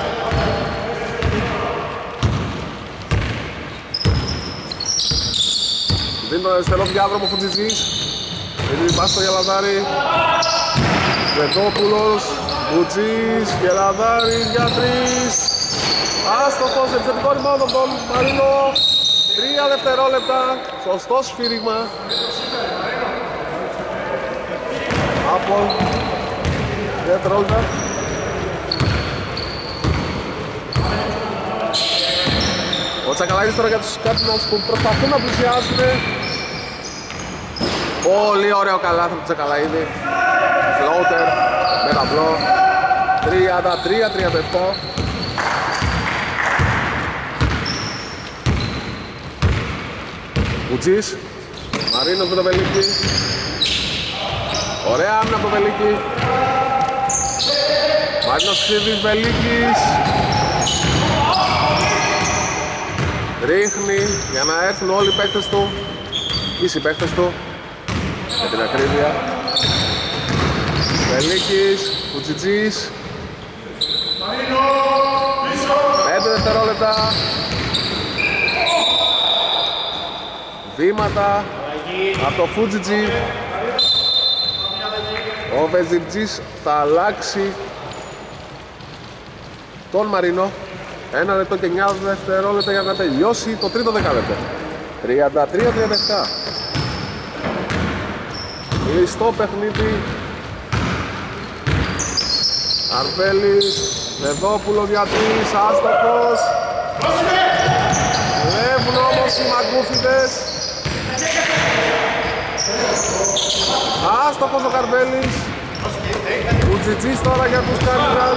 δίνει τον αριστερό διάδρομο Φουτζιτζής. Δίνει πάση στο Γελαδάρη. Βετόπουλος, Φουτζής, Γελαδάρης για 3. Άστοχος, επιθετικό rebound από τον Μαρίνο. 3 δευτερόλεπτα, σωστό σφύριγμα από δευτερόλεπτα. Ο Τσακαλάκης τώρα για τους Κάτινας που προσπαθούν να πλησιάσουν. Πολύ ωραίο καλάθι από τον Τσακαλαίδη. Φλόουτερ με ταμπλό. 33-37. Κουτζής, Μαρίνος με το Βελίκι. Ωραία άμυνα από το Βελίκι. Μαρίνος Ξίδης, Βελίκης. Ρίχνει για να έρθουν όλοι οι παίκτες του. Οι συμπαίκτες του. Για την ακρίβεια. Βελίκης, Κουτσιτζής. 5 δευτερόλεπτα. Βήματα από το Φουτζιτζή. Ο Βεζιτζής θα αλλάξει τον Μαρίνο. 1 λεπτό και 9 δευτερόλεπτα για να τελειώσει το τρίτο δεκάλεπτο. 33-37. Κλειστό παιχνίδι. Αρβέλης, Βεδόπουλος για 3, άστοχος. Βλέπουν όμως οι μαγκούφιδες. Άστοχος ο Καρβέλης. Κουτζιτζής τώρα για τους Κάρινας.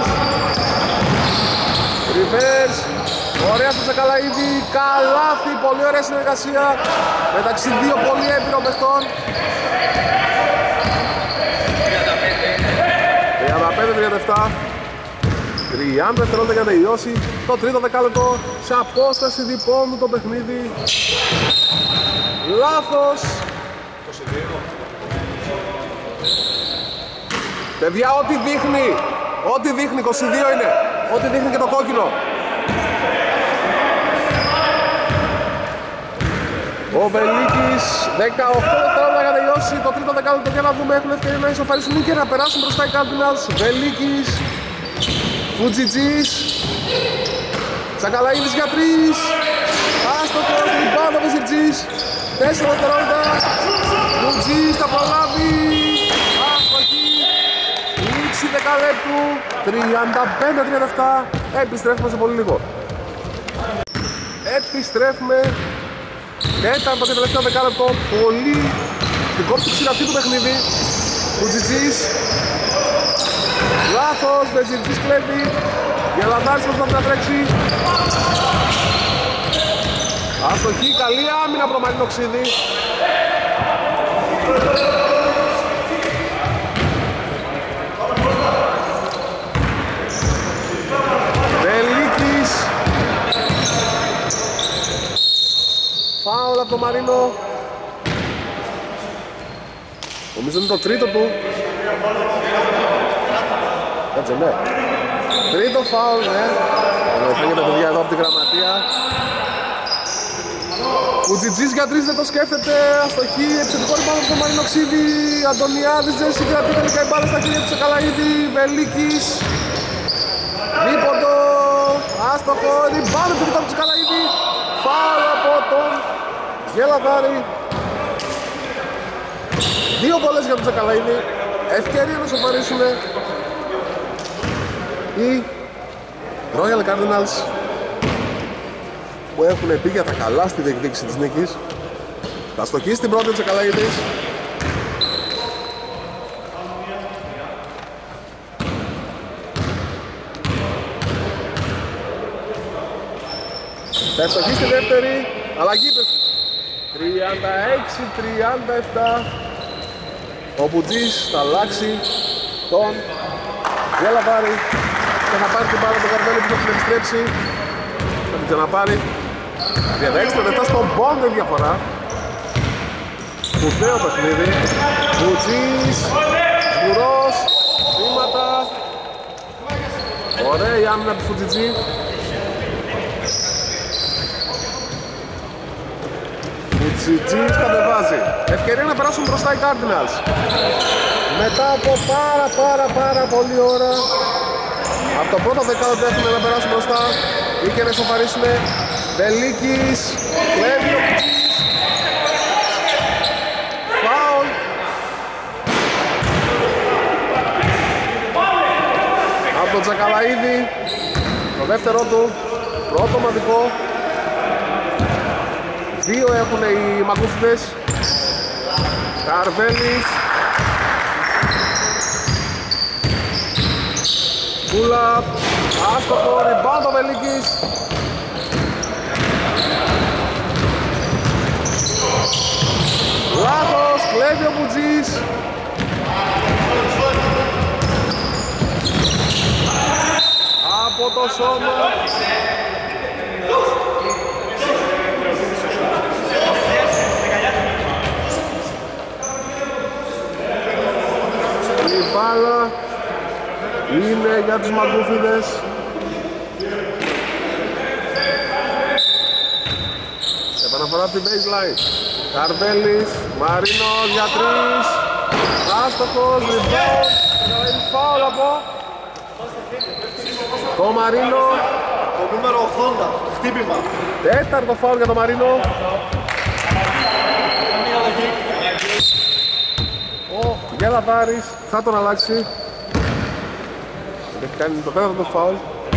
Ριβέρς, ωραία στο Τσακαλαίδη, καλάθι, πολύ ωραία συνεργασία μεταξύ δύο πολύ έμπειρων παιχτών. 35-37, 30 δευτερόλεπτα για να τελειώσει το τρίτο δεκάλεπτο σε απόσταση διπώνου το παιχνίδι. Λάθος. Παιδιά, ό,τι δείχνει, 22 είναι, ό,τι δείχνει και το κόκκινο. Ο Βελίκης, 18 δευτερόλεπτα για να τελειώσει το τρίτο δεκάλεπτο και να δούμε, έχουν ευκαιρία να ισοφαρίσουν και να περάσουν μπροστά οι Cardinals. Βελίκης, Φουτζιτζής, Τσακαλαίδης για 3, άστοχος, rebound ο Βεζιτζής, 4 δευτερόλεπτα, Φουτζής θα προλάβει, άστοχη, λήξη δεκαλέπτου, 35-37, επιστρέφουμε σε πολύ λίγο. Επιστρέφουμε, τέταρτο και τελευταίο δεκάλεπτο, πολύ στην κόψη ξηρατή του παιχνίδι. Φουτζιτζής, λάθος, Βεζιτζής κλέβει, Γελαδάρης προσπαθεί να τρέξει. Αστοχή, καλή άμυνα από το Μαρίνο Ξίδη. Βελίκης, φάουλ από το Μαρίνο. Νομίζω είναι το τρίτο του. Έτσι, ναι. Τρίτο φάουλ, ναι. Φαίνεται παιδιά εδώ από την γραμματεία. Βουτζιτζής για 3 δεν το σκέφτεται. Αστοχή, επιθετικό rebound από τον Μαρινοξίδη. Αντωνιάδης δεν συγκρατεί τελικά η μπάλα στα χέρια του Τσακαλαίδη. Βελίκης. Δίποντο. Άστοχο. Rebound επιθετικό από τον Τσακαλαίδη. Φάουλ από τον Γελαδάρη. 2 βολές για τον Τσακαλαίδη. Ευκαιρία να σοφαρίσουν οι Royal Cardinals που έχουν πει για τα καλά στη διεκδίκηση της νίκης. Θα στοχίσει την πρώτη Τσακαλαίδης. Θα ευστοχίσει στη δεύτερη. Αλλαγή 36-37. Ο Μπουτζής θα αλλάξει τον Γελαβάρη και θα πάρει την μπάλα το Καρβέλη που θα την επιστρέψει. Θα την ξαναπάρει. 36-37 στον Μπόντ η διαφορά. Σπουδαίο παιχνίδι. Μπουτζής, Μπουρός, βήματα. Ωραία η άμυνα του Φουτζιτζή. Φουτζιτζής κατεβάζει. Ευκαιρία να περάσουν μπροστά οι Cardinals. Μετά από πάρα πολλή ώρα. Από το πρώτο δεκάλεπτο έχουμε να περάσουν μπροστά ή και να ισοφαρίσουν. Βελίκης, κλέβει ο Φουτζής. Φάουλ. Από τον Τσακαλαίδη. Το δεύτερο του. Πρώτο ομαδικό. 2 έχουν οι Μαγκούφιδες. Καρβέλης. Κούλα. Άστοχο. Rebound ο Βελίκης. Λάθος. Κλέβει ο Μπουτζής. Από το σώμα. Η μπάλα είναι για τους Μαγκούφιδες. Επαναφορά από την baseline. Καρβέλης, Μαρίνος για 3. Άστοχος, rebound. Φάουλ από το Μαρίνο. Το νούμερο 80, χτύπημα. Τέταρτο φάουλ για το Μαρίνο. Ο Γελαδάρης θα τον αλλάξει. Έχει κάνει το τέταρτο φάουλ.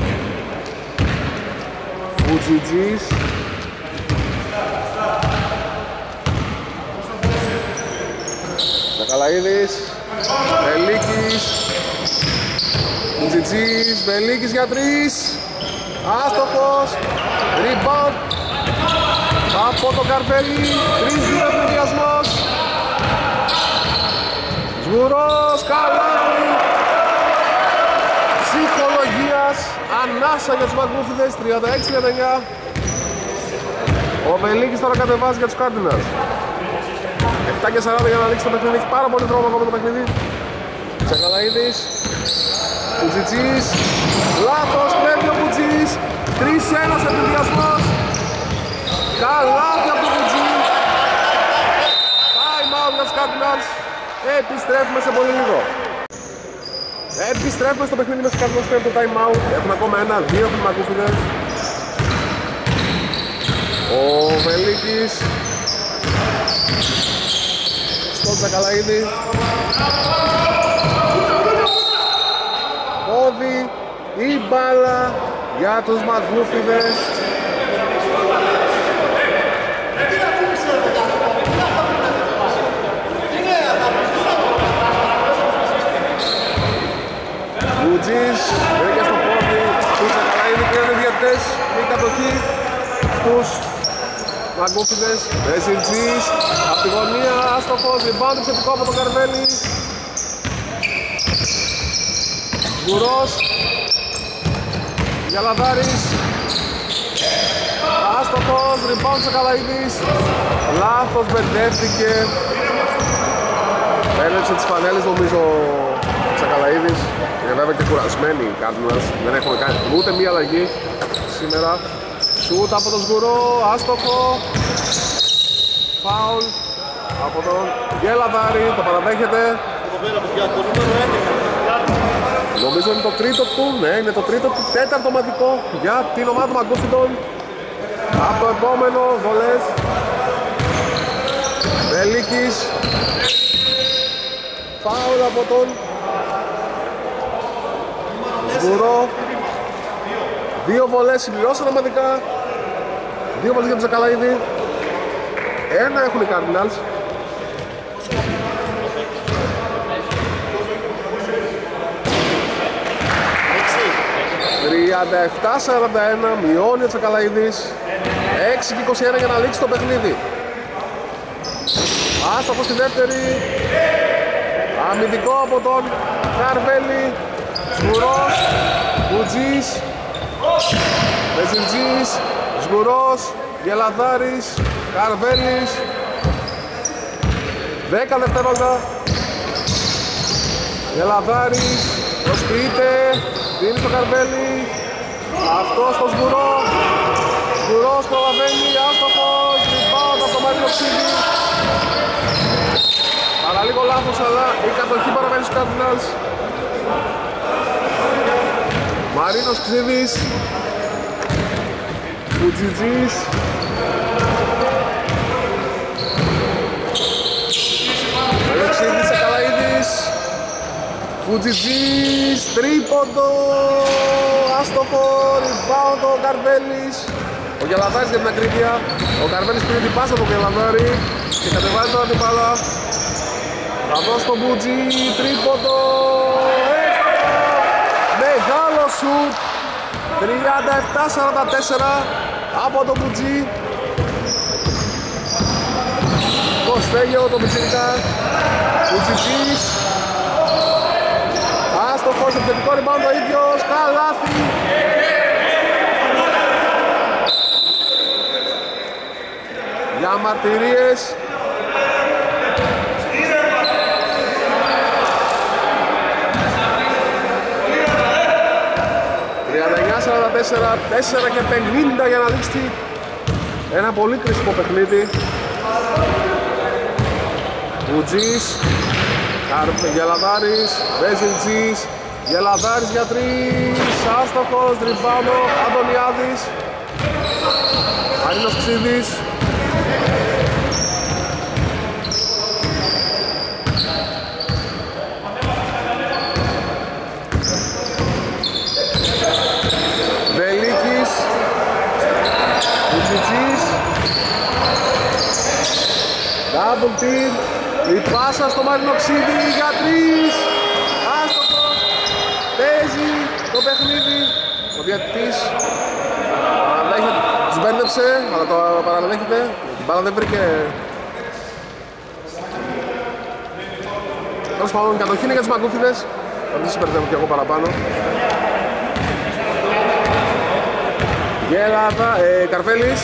Φουτζιτζής. Τσακαλαίδης. Βελίκης. Φουτζιτζής. Βελίκης για 3. Άστοχος. Rebound από τον Καρβέλη. 3-2 ευνηδιασμός. Σγουρός, καλάθι. Ψυχολογίας. Ανάσα για τους Μαγκούφιδες. 36-39. Ο Βελίκης τώρα κατεβάζει για τους Cardinals. 7-40 για να λήξει το παιχνίδι. Έχει πάρα πολύ δρόμο ακόμα το παιχνίδι. Τσακαλαίδης. Φουτζιτζής. Λάθος, κλέβει ο Μπουτζής. 3-1 ευνηδιασμός. Καλάθι από τον Μπουτζή. Time out για τους Cardinals. Επιστρέφουμε σε πολύ λίγο. Επιστρέφουμε στο παιχνίδι με τους Cardinals πέρα το time out. Έχουν ακόμα 1-2 από τους Μαγκούφιδες. Ο Βελίκης στον Τσακαλαίδη. Πόδι η μπάλα για τους Μαγκούφιδες. Μπουτζής βρήκε στο πόδι του Τσακαλαίδη και είναι διαιτητές η κατοχή στους Μαγκούφιδες. Βεσιλτζής από τη γωνία, άστοχος, rebound επιθετικό από τον Καρβέλη. Γκουρός. Γελαδάρης. Άστοχος, rebound Τσακαλαίδης. Λάθος, μπερδεύτηκε. Παίρνει Έβγαλσε τις φανέλες νομίζω ο Τσακαλαίδης. Είναι βέβαια και κουρασμένοι οι Cardinals. Δεν έχουμε κάνει ούτε μία αλλαγή σήμερα. Σούτ από τον Σγουρό, άστοχο. Φάουλ από τον Γελαδάρη, το παραδέχεται. Νομίζω είναι το τρίτο του, ναι, είναι το τρίτο του, τέταρτο ομαδικό για την ομάδα του Μαγκούφιντον. Από το επόμενο βολές Βελίκης. Φάουλ από τον Σγουρό. Δύο βολές συμπληρώσαν ομαδικά. Δύο βολές για τον Τσακαλαίδη. Ένα έχουν οι Cardinals. ...37-41, μειώνει ο Τσακαλαίδης. 6 και 21 για να λήξει το παιχνίδι. Άστοχο στη δεύτερη. Αμυντικό από τον Καρβέλη. Σγουρός, Μπουτζής, Βεζιντζής, Σγουρός, Γελαδάρης, Καρβέλης. 10 δευτερόλεπτα. Γελαδάρης, προσποιείται, δίνει στο Καρβέλη. Αυτό στο Σγουρό. Σγουρός προλαβαίνει, άστοχος, rebound από το Μαρίνο Ξίδη. Παραλίγο λάθος, αλλά η κατοχή παραμένει στους Cardinals. Μαρίνος Ξίδης, Μπουτζιτζής, Ξίδης, Τσακαλαίδης, Μπουτζιτζής, τρίποντο, άστοχο, rebound ο Καρβέλης. Ο Γελαδάρης για την ακρίβεια. Ο Καρβέλης πήρε την πάσα από τον Γελαδάρη και κατεβάζει τώρα την μπάλα. Θα δώσει τον Μπουτζί, τρίποντο, μεγάλο σουτ. 37-44 από τον Μπουτζί. Το Στέλιο, το Μπιτσίρικα. Μπουτζιτζής. Άστοχος, επιθετικό rebound ο ίδιος. Καλάθι. Για μαρτυρίες. ...39-44, 4 και 50 για να λήξει ένα πολύ κρίσιμο παιχνίδι. Μπουτζής, Γελαδάρης, Βεζιντζής, Γελαδάρης για 3, άστοχος, τριμπάνο, Αντωνιάδης, Μαρίνος Ξίδης. Βελίκης, Μπουτζιτζής, double team, η πάσα στο Μαρίνο Ξίδη για 3, άστοχος, παίζει το παιχνίδι, ο διαιτητής τους μπέρδεψε, αλλά το παραδέχεται, την μπάλα δεν βρήκε. Τέλος πάντων, η κατοχή είναι για τους Μαγκούφιδες, θα μην συμπερδεύω και εγώ παραπάνω. Γέλαδα, Καρβέλης.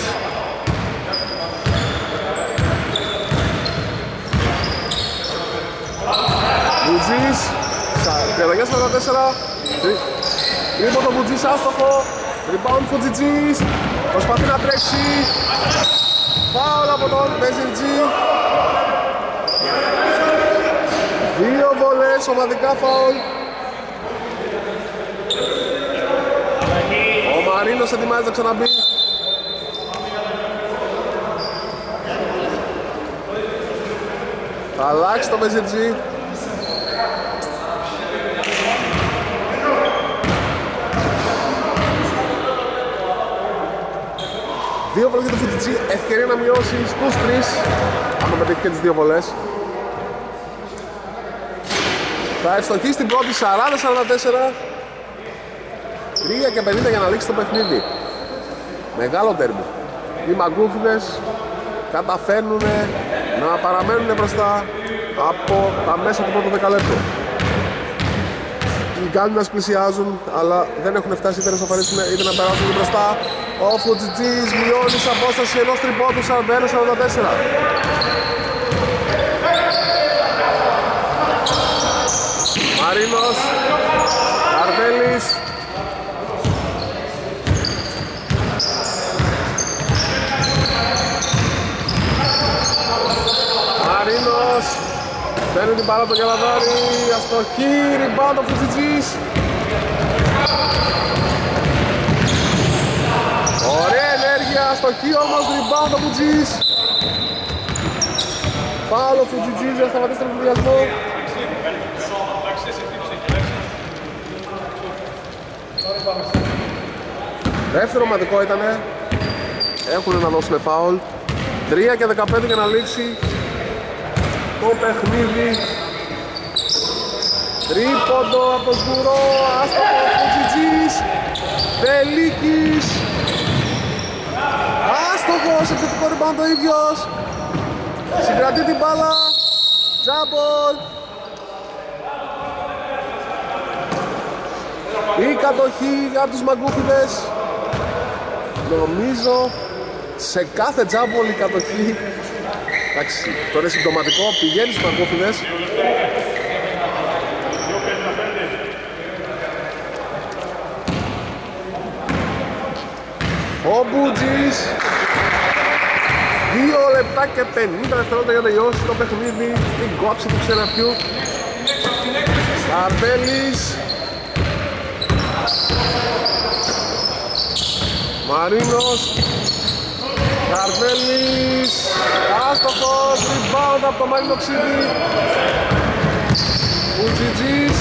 Μπουτζής, 39-44. Τρίπο το Μπουτζής, άστοχο. Rebound Φουτζιτζής. Προσπαθεί να τρέξει. Φάουλ από τον Βεζιντζή. Δύο βολές, ομαδικά φάουλ. Ο Μαρίνος ετοιμάζει να ξαναμπεί. Θα αλλάξει το Βεζιντζή. Δύο βολές για το Φουτζιτζή, ευκαιρία να μειώσει στους 3. Αν πετύχει και τις δύο βολές. Θα ευστοχίσει στην πρώτη 40-44. 3 και 50 για να λήξει το παιχνίδι. Μεγάλο ντέρμπι. Οι Μαγκούφιδες καταφέρνουν να παραμένουν μπροστά από τα μέσα του πρώτου δεκαλέπτου. Οι Cardinals πλησιάζουν, αλλά δεν έχουν φτάσει είτε να σοφαρίσουν είτε να περάσουν μπροστά. Ο Φουτζιτζής μειώνει σε απόσταση ενός τριπόντου 41-44. Παίρνει την μπάλα από τον Γελαδάρη, αστοχή, rebound ο Φουτζιτζής. Ωραία ενέργεια, αστοχή όμως, rebound ο Φουτζιτζής. Φάουλ ο Φουτζιτζής για να σταματήσει τον εμβολιασμό. Δεύτερο ομαδικό ήτανε. Έχουν να δώσουν φάουλ. 3 και 15 για να λήξει το παιχνίδι. Τρίποντο από τον Σκουρό, άστοχο ο Φουτζιτζής. Βελίκης. Άστοχος, επιθετικό rebound ο ίδιος. Συγκρατεί την μπάλα. Τζάμπολ. Η κατοχή για τους μαγκούφιδες. Νομίζω σε κάθε τζάμπολ η κατοχή. Εντάξει, τώρα είναι συμπτωματικό, πηγαίνει στους μαγκούφιδες. Ο Μπουτζής. 2 λεπτά και 50 δευτερόλεπτα για να τελειώσει το παιχνίδι στην κόψη του ξεναφιού. Καρβέλης. Μαρίνος. Καρβέλης. Άστοχος. Rebound από το Μαρίνο Ξίδη. Μπουτζιτζής.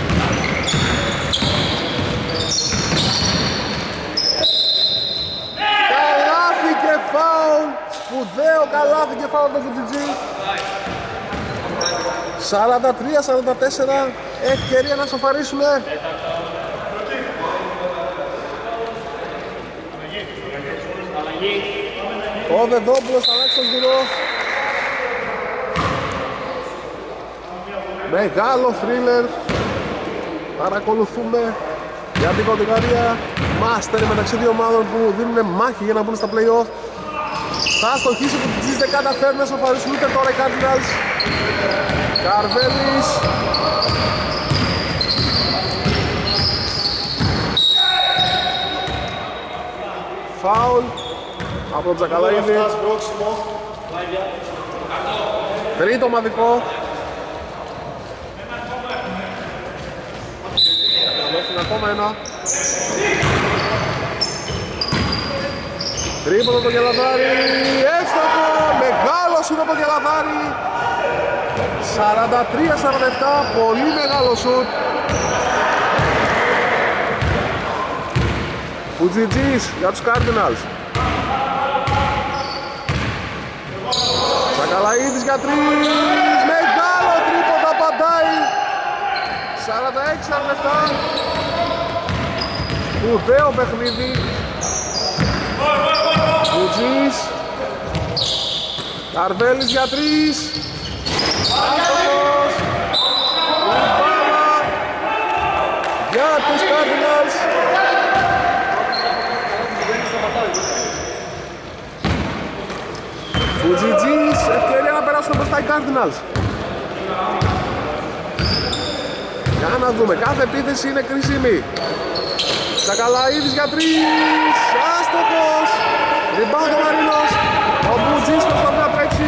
Καλάθι και φάουλ. Σπουδαίο καλάθι και φάουλ το Μπουτζιτζή. 43-44. Ευκαιρία να σοφαρίσουμε. Ο Δεδόπουλος θα αλλάξει τον Σκουρό. Μεγάλο θρίλερ. Παρακολουθούμε για την κωδικαρία. Μάστερ μεταξύ δύο ομάδων που δίνουν μάχη για να μπουν στα play-off. Θα στοχίσει που τις δεν καταφέρουν να σοφαρίσουν ούτε τώρα οι Cardinals. Καρβέλης. Φάουλ από τον Τζακαλαίδη. Τρίτο ομαδικό. Θα δώσουν ακόμα ένα. Τρίποντο το Γελαδάρη. Εύστοχο. Μεγάλο σουτ από το Γελαδάρη. 43-47. Πολύ μεγάλο σουτ. Φουτζιτζής για τους Cardinals. Σακαλαίδης για 3. Μεγάλο τρίποντο, απαντάει. 46-47. Σπουδαίο παιχνίδι. Φουτζής. Καρβέλης για 3. Άστοχος. Λιμπάλα για τους Cardinals. Φουτζιτζής, ευκαιρία να περάσουν μπροστά οι Cardinals. Για να δούμε, κάθε επίθεση είναι κρίσιμη. Σακαλαίδης για 3. Άστοχος. Rebound ο Μαρίνος. Ο Μπουτζής προσπαθεί να τρέξει.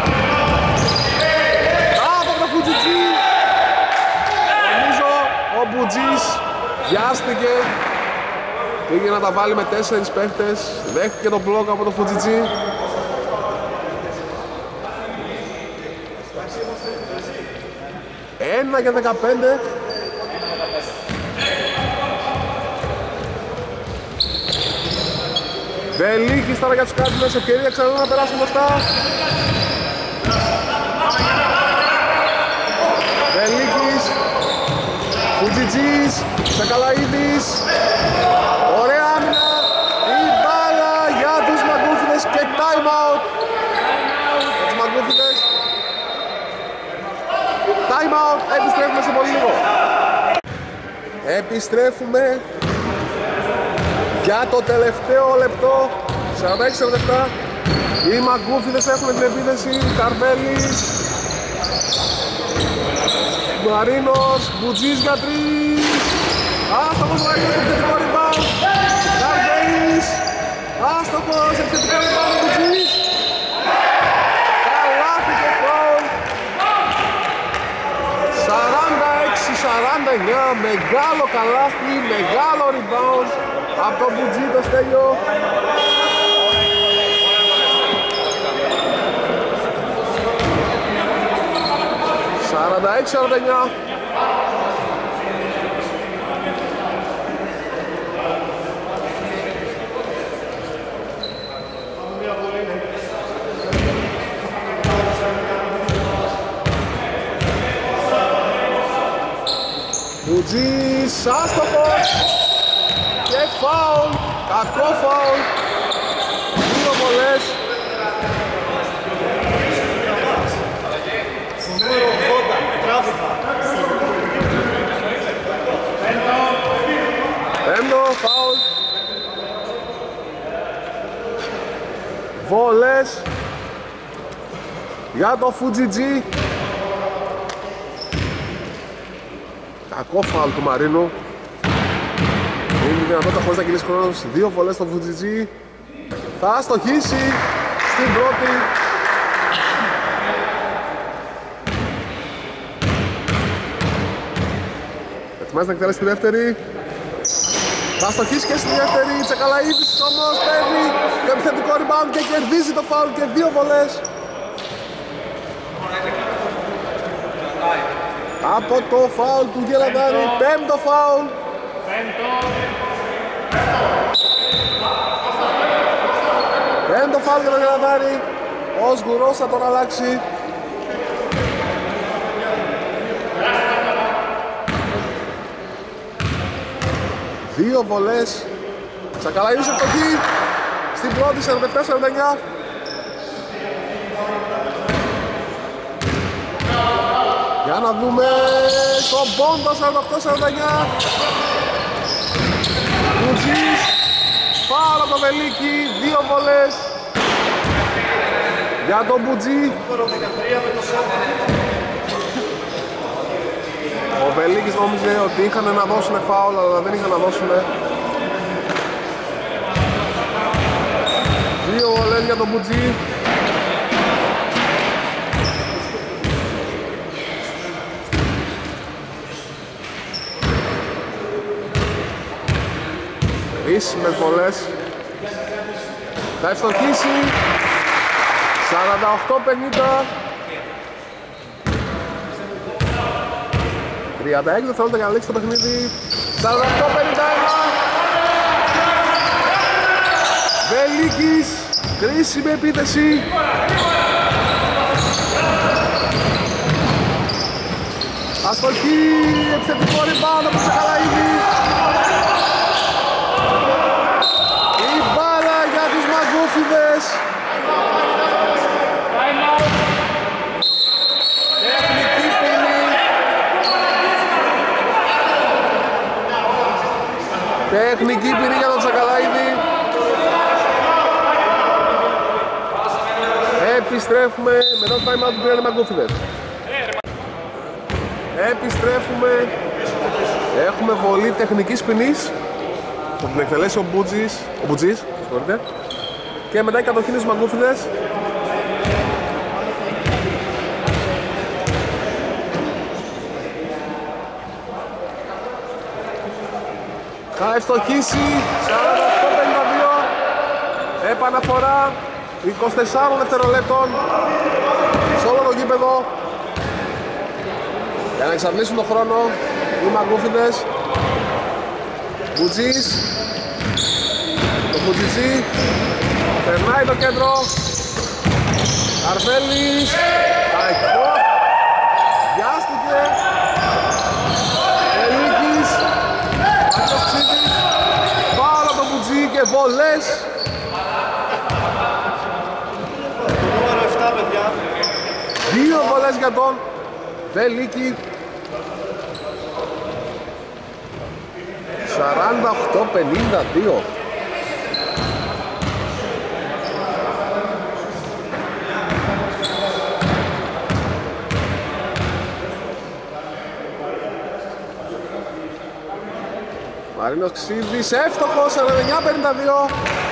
Από το Φουτζιτζή. Νομίζω ο Μπουτζής βιάστηκε. Πήγε να τα βάλει με 4 παίχτες. Δέχτηκε τον μπλοκ από το Φουτζιτζή. 1 και 15. Βελίκης τώρα για τους Cardinals, ευκαιρία ξανά να περάσουν μπροστά. Βελίκης, Φουτζιτζής, Σακαλαίδης. Ωραία άμυνα. Η μπάλα για τους μαγκούφιδες και time out. Τους μαγκούφιδες. Time out, επιστρέφουμε σε πολύ λίγο. Επιστρέφουμε για το τελευταίο λεπτό. 46-47. Οι μαγκούφιδες έχουν την επίθεση. Καρβέλης, Μαρίνος, Μπουτζής για 3. Άστοχος Μαρίνος, επιθετικό rebound. Καρβέλης, άστοχος, επιθετικό rebound Μπουτζής. Καλάθι και φάουλ. Μεγάλο καλάθι, μεγάλο rebound από τον Μπουτζή το Στέλιο. «46-49». Μπουτζής, άστοχος και φάουλ, κακό φάουλ, 2 βολές. Στο νούμερο 80, τράβημα. Πέμπτο, φάουλ. Βολές για το Φουτζιτζή. Κακό φάουλ του Μαρίνου. Είναι δυνατότητα χωρίς να κυλήσει χρόνος. 2 βολές στο Φουτζιτζή. Θα στοχίσει στην πρώτη. Ετοιμάζει να εκτελέσει τη δεύτερη. Θα στοχίσει και στη δεύτερη. Τσεκαλαίδης όμως παίρνει το επιθετικό rebound και κερδίζει το φάουλ και 2 βολές. Από το φάουλ του Γελαδάρη, 5ο φάουλ. Πέμπτο φάουλ για τον Γελαδάρη. Ο Σγουρός θα τον αλλάξει. Δύο βολές. Τσακαλαίδης ευστοχή στην πρώτη, 47-49. Για να δούμε τον πόντο, 48-49. Μπουτζής, φάουλ από το Βελίκι, 2 βολές για τον Μπουτζή. Ο Βελίκης νόμιζε ότι είχαν να δώσουν φάουλ, αλλά δεν είχαν να δώσουν. 2 βολές για τον Μπουτζή. Επίσημες βολές. Θα ευστοχίσει 48-50. 36 δευτερόλεπτα για να λήξει το παιχνίδι. 48-51. Βελίκης, κρίσιμη επίθεση. Αστοχή, επιθετικό rebound από Τσακαλαίδη. Η μπάλα για τους Μαγκούφιδες. Τεχνική ποινή. Τεχνική ποινή για τον Τσακαλαίδη. Επιστρέφουμε μετά το time out που πήραν οι Μαγκούφιδες. Επιστρέφουμε. Έχουμε βολή τεχνικής ποινής. Θα την εκτελέσει ο Μπουτζής, συγχωρείτε. Και μετά η κατοχή είναι στους Μαγκούφιδες. Θα ευστοχίσει 48-52. Επαναφορά 24 δευτερολέπτων σε όλο το γήπεδο για να εξαντλήσουν τον χρόνο οι Μαγκούφιδες. Μπουτζής, το Μπουτζιζί, περνάει το κέντρο. Καρβέλης, κακό, βιάστηκε. Ελίκης, Ατοξίδης, πάρα το Μπουτζί και βολές. Νούμερο 7, παιδιά. 2 βολές για τον Βελίκη. 48-52. Μαρίνος Ξίδης, εύστοχος, 49-52.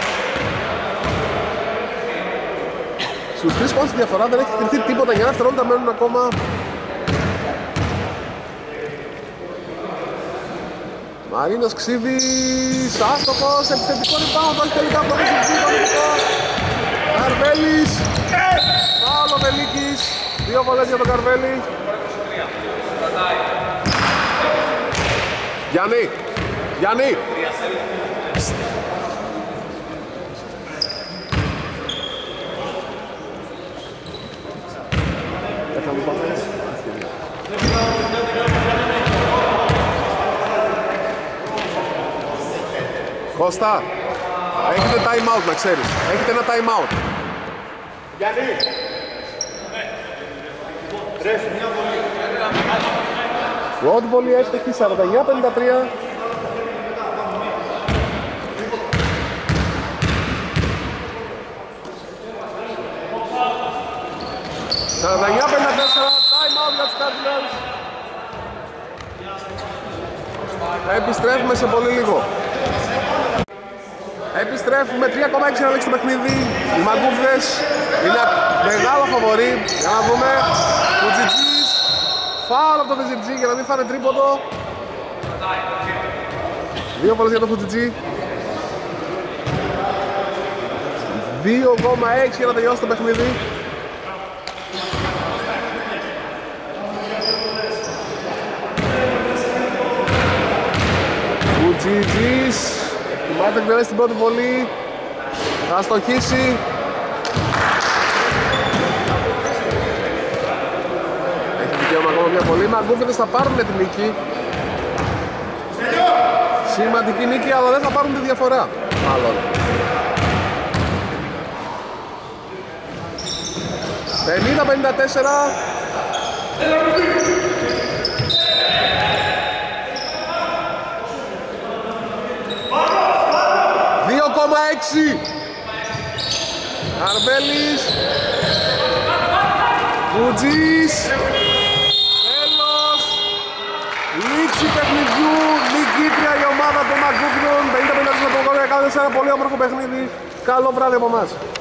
Στους 3 πόντους τη διαφορά δεν έχει κρυφθεί τίποτα, 9 δευτερόλεπτα μένουν ακόμα. Μαρίνος Ξίδης, άστοχος, επιθετικό rebound, όχι τελικά από το Βεζιτζή, Καρβέλης, άλλο Βελίκης, 2 βολές για τον Καρβέλη. Γιάννη, Γιάννη. Κώστα, έχετε time out να ξέρεις. Έχετε ένα time out. Γιάννη. Ρέφει μια βολή. Πρώτη βολή έστεχη 49-53. Time out για τους Cardinals. Επιστρέφουμε σε πολύ λίγο. Επιστρέφουμε 3,6 να λήξει το παιχνίδι. Οι Μαγκούφιδες είναι μεγάλο φαβορί. Για να δούμε. Φουτζιτζής. Φάουλ από το Βεζιτζή για να μην φάνε τρίποντο. 2 βολές για το Φουτζιτζή. 2,6 για να τελειώσει το παιχνίδι. Φουτζιτζής. Μάλιστα εκτελέσει την πρώτη βολή. Θα στοχίσει. Έχει δικαίωμα ακόμα μια βολή. Οι Μαγκούφιδες θα πάρουν την νίκη. Σημαντική νίκη, αλλά δεν θα πάρουν τη διαφορά. Μάλλον. 50-54. 2,6. Καρβέλης. Φουτζής. Τέλος. Λήξη παιχνιδιού. Νικήτρια η ομάδα των Μαγκούφιδων. 50-54 στο κόρνο. Κάνετε σε ένα πολύ όμορφο παιχνίδι. Καλό βράδυ από εμάς.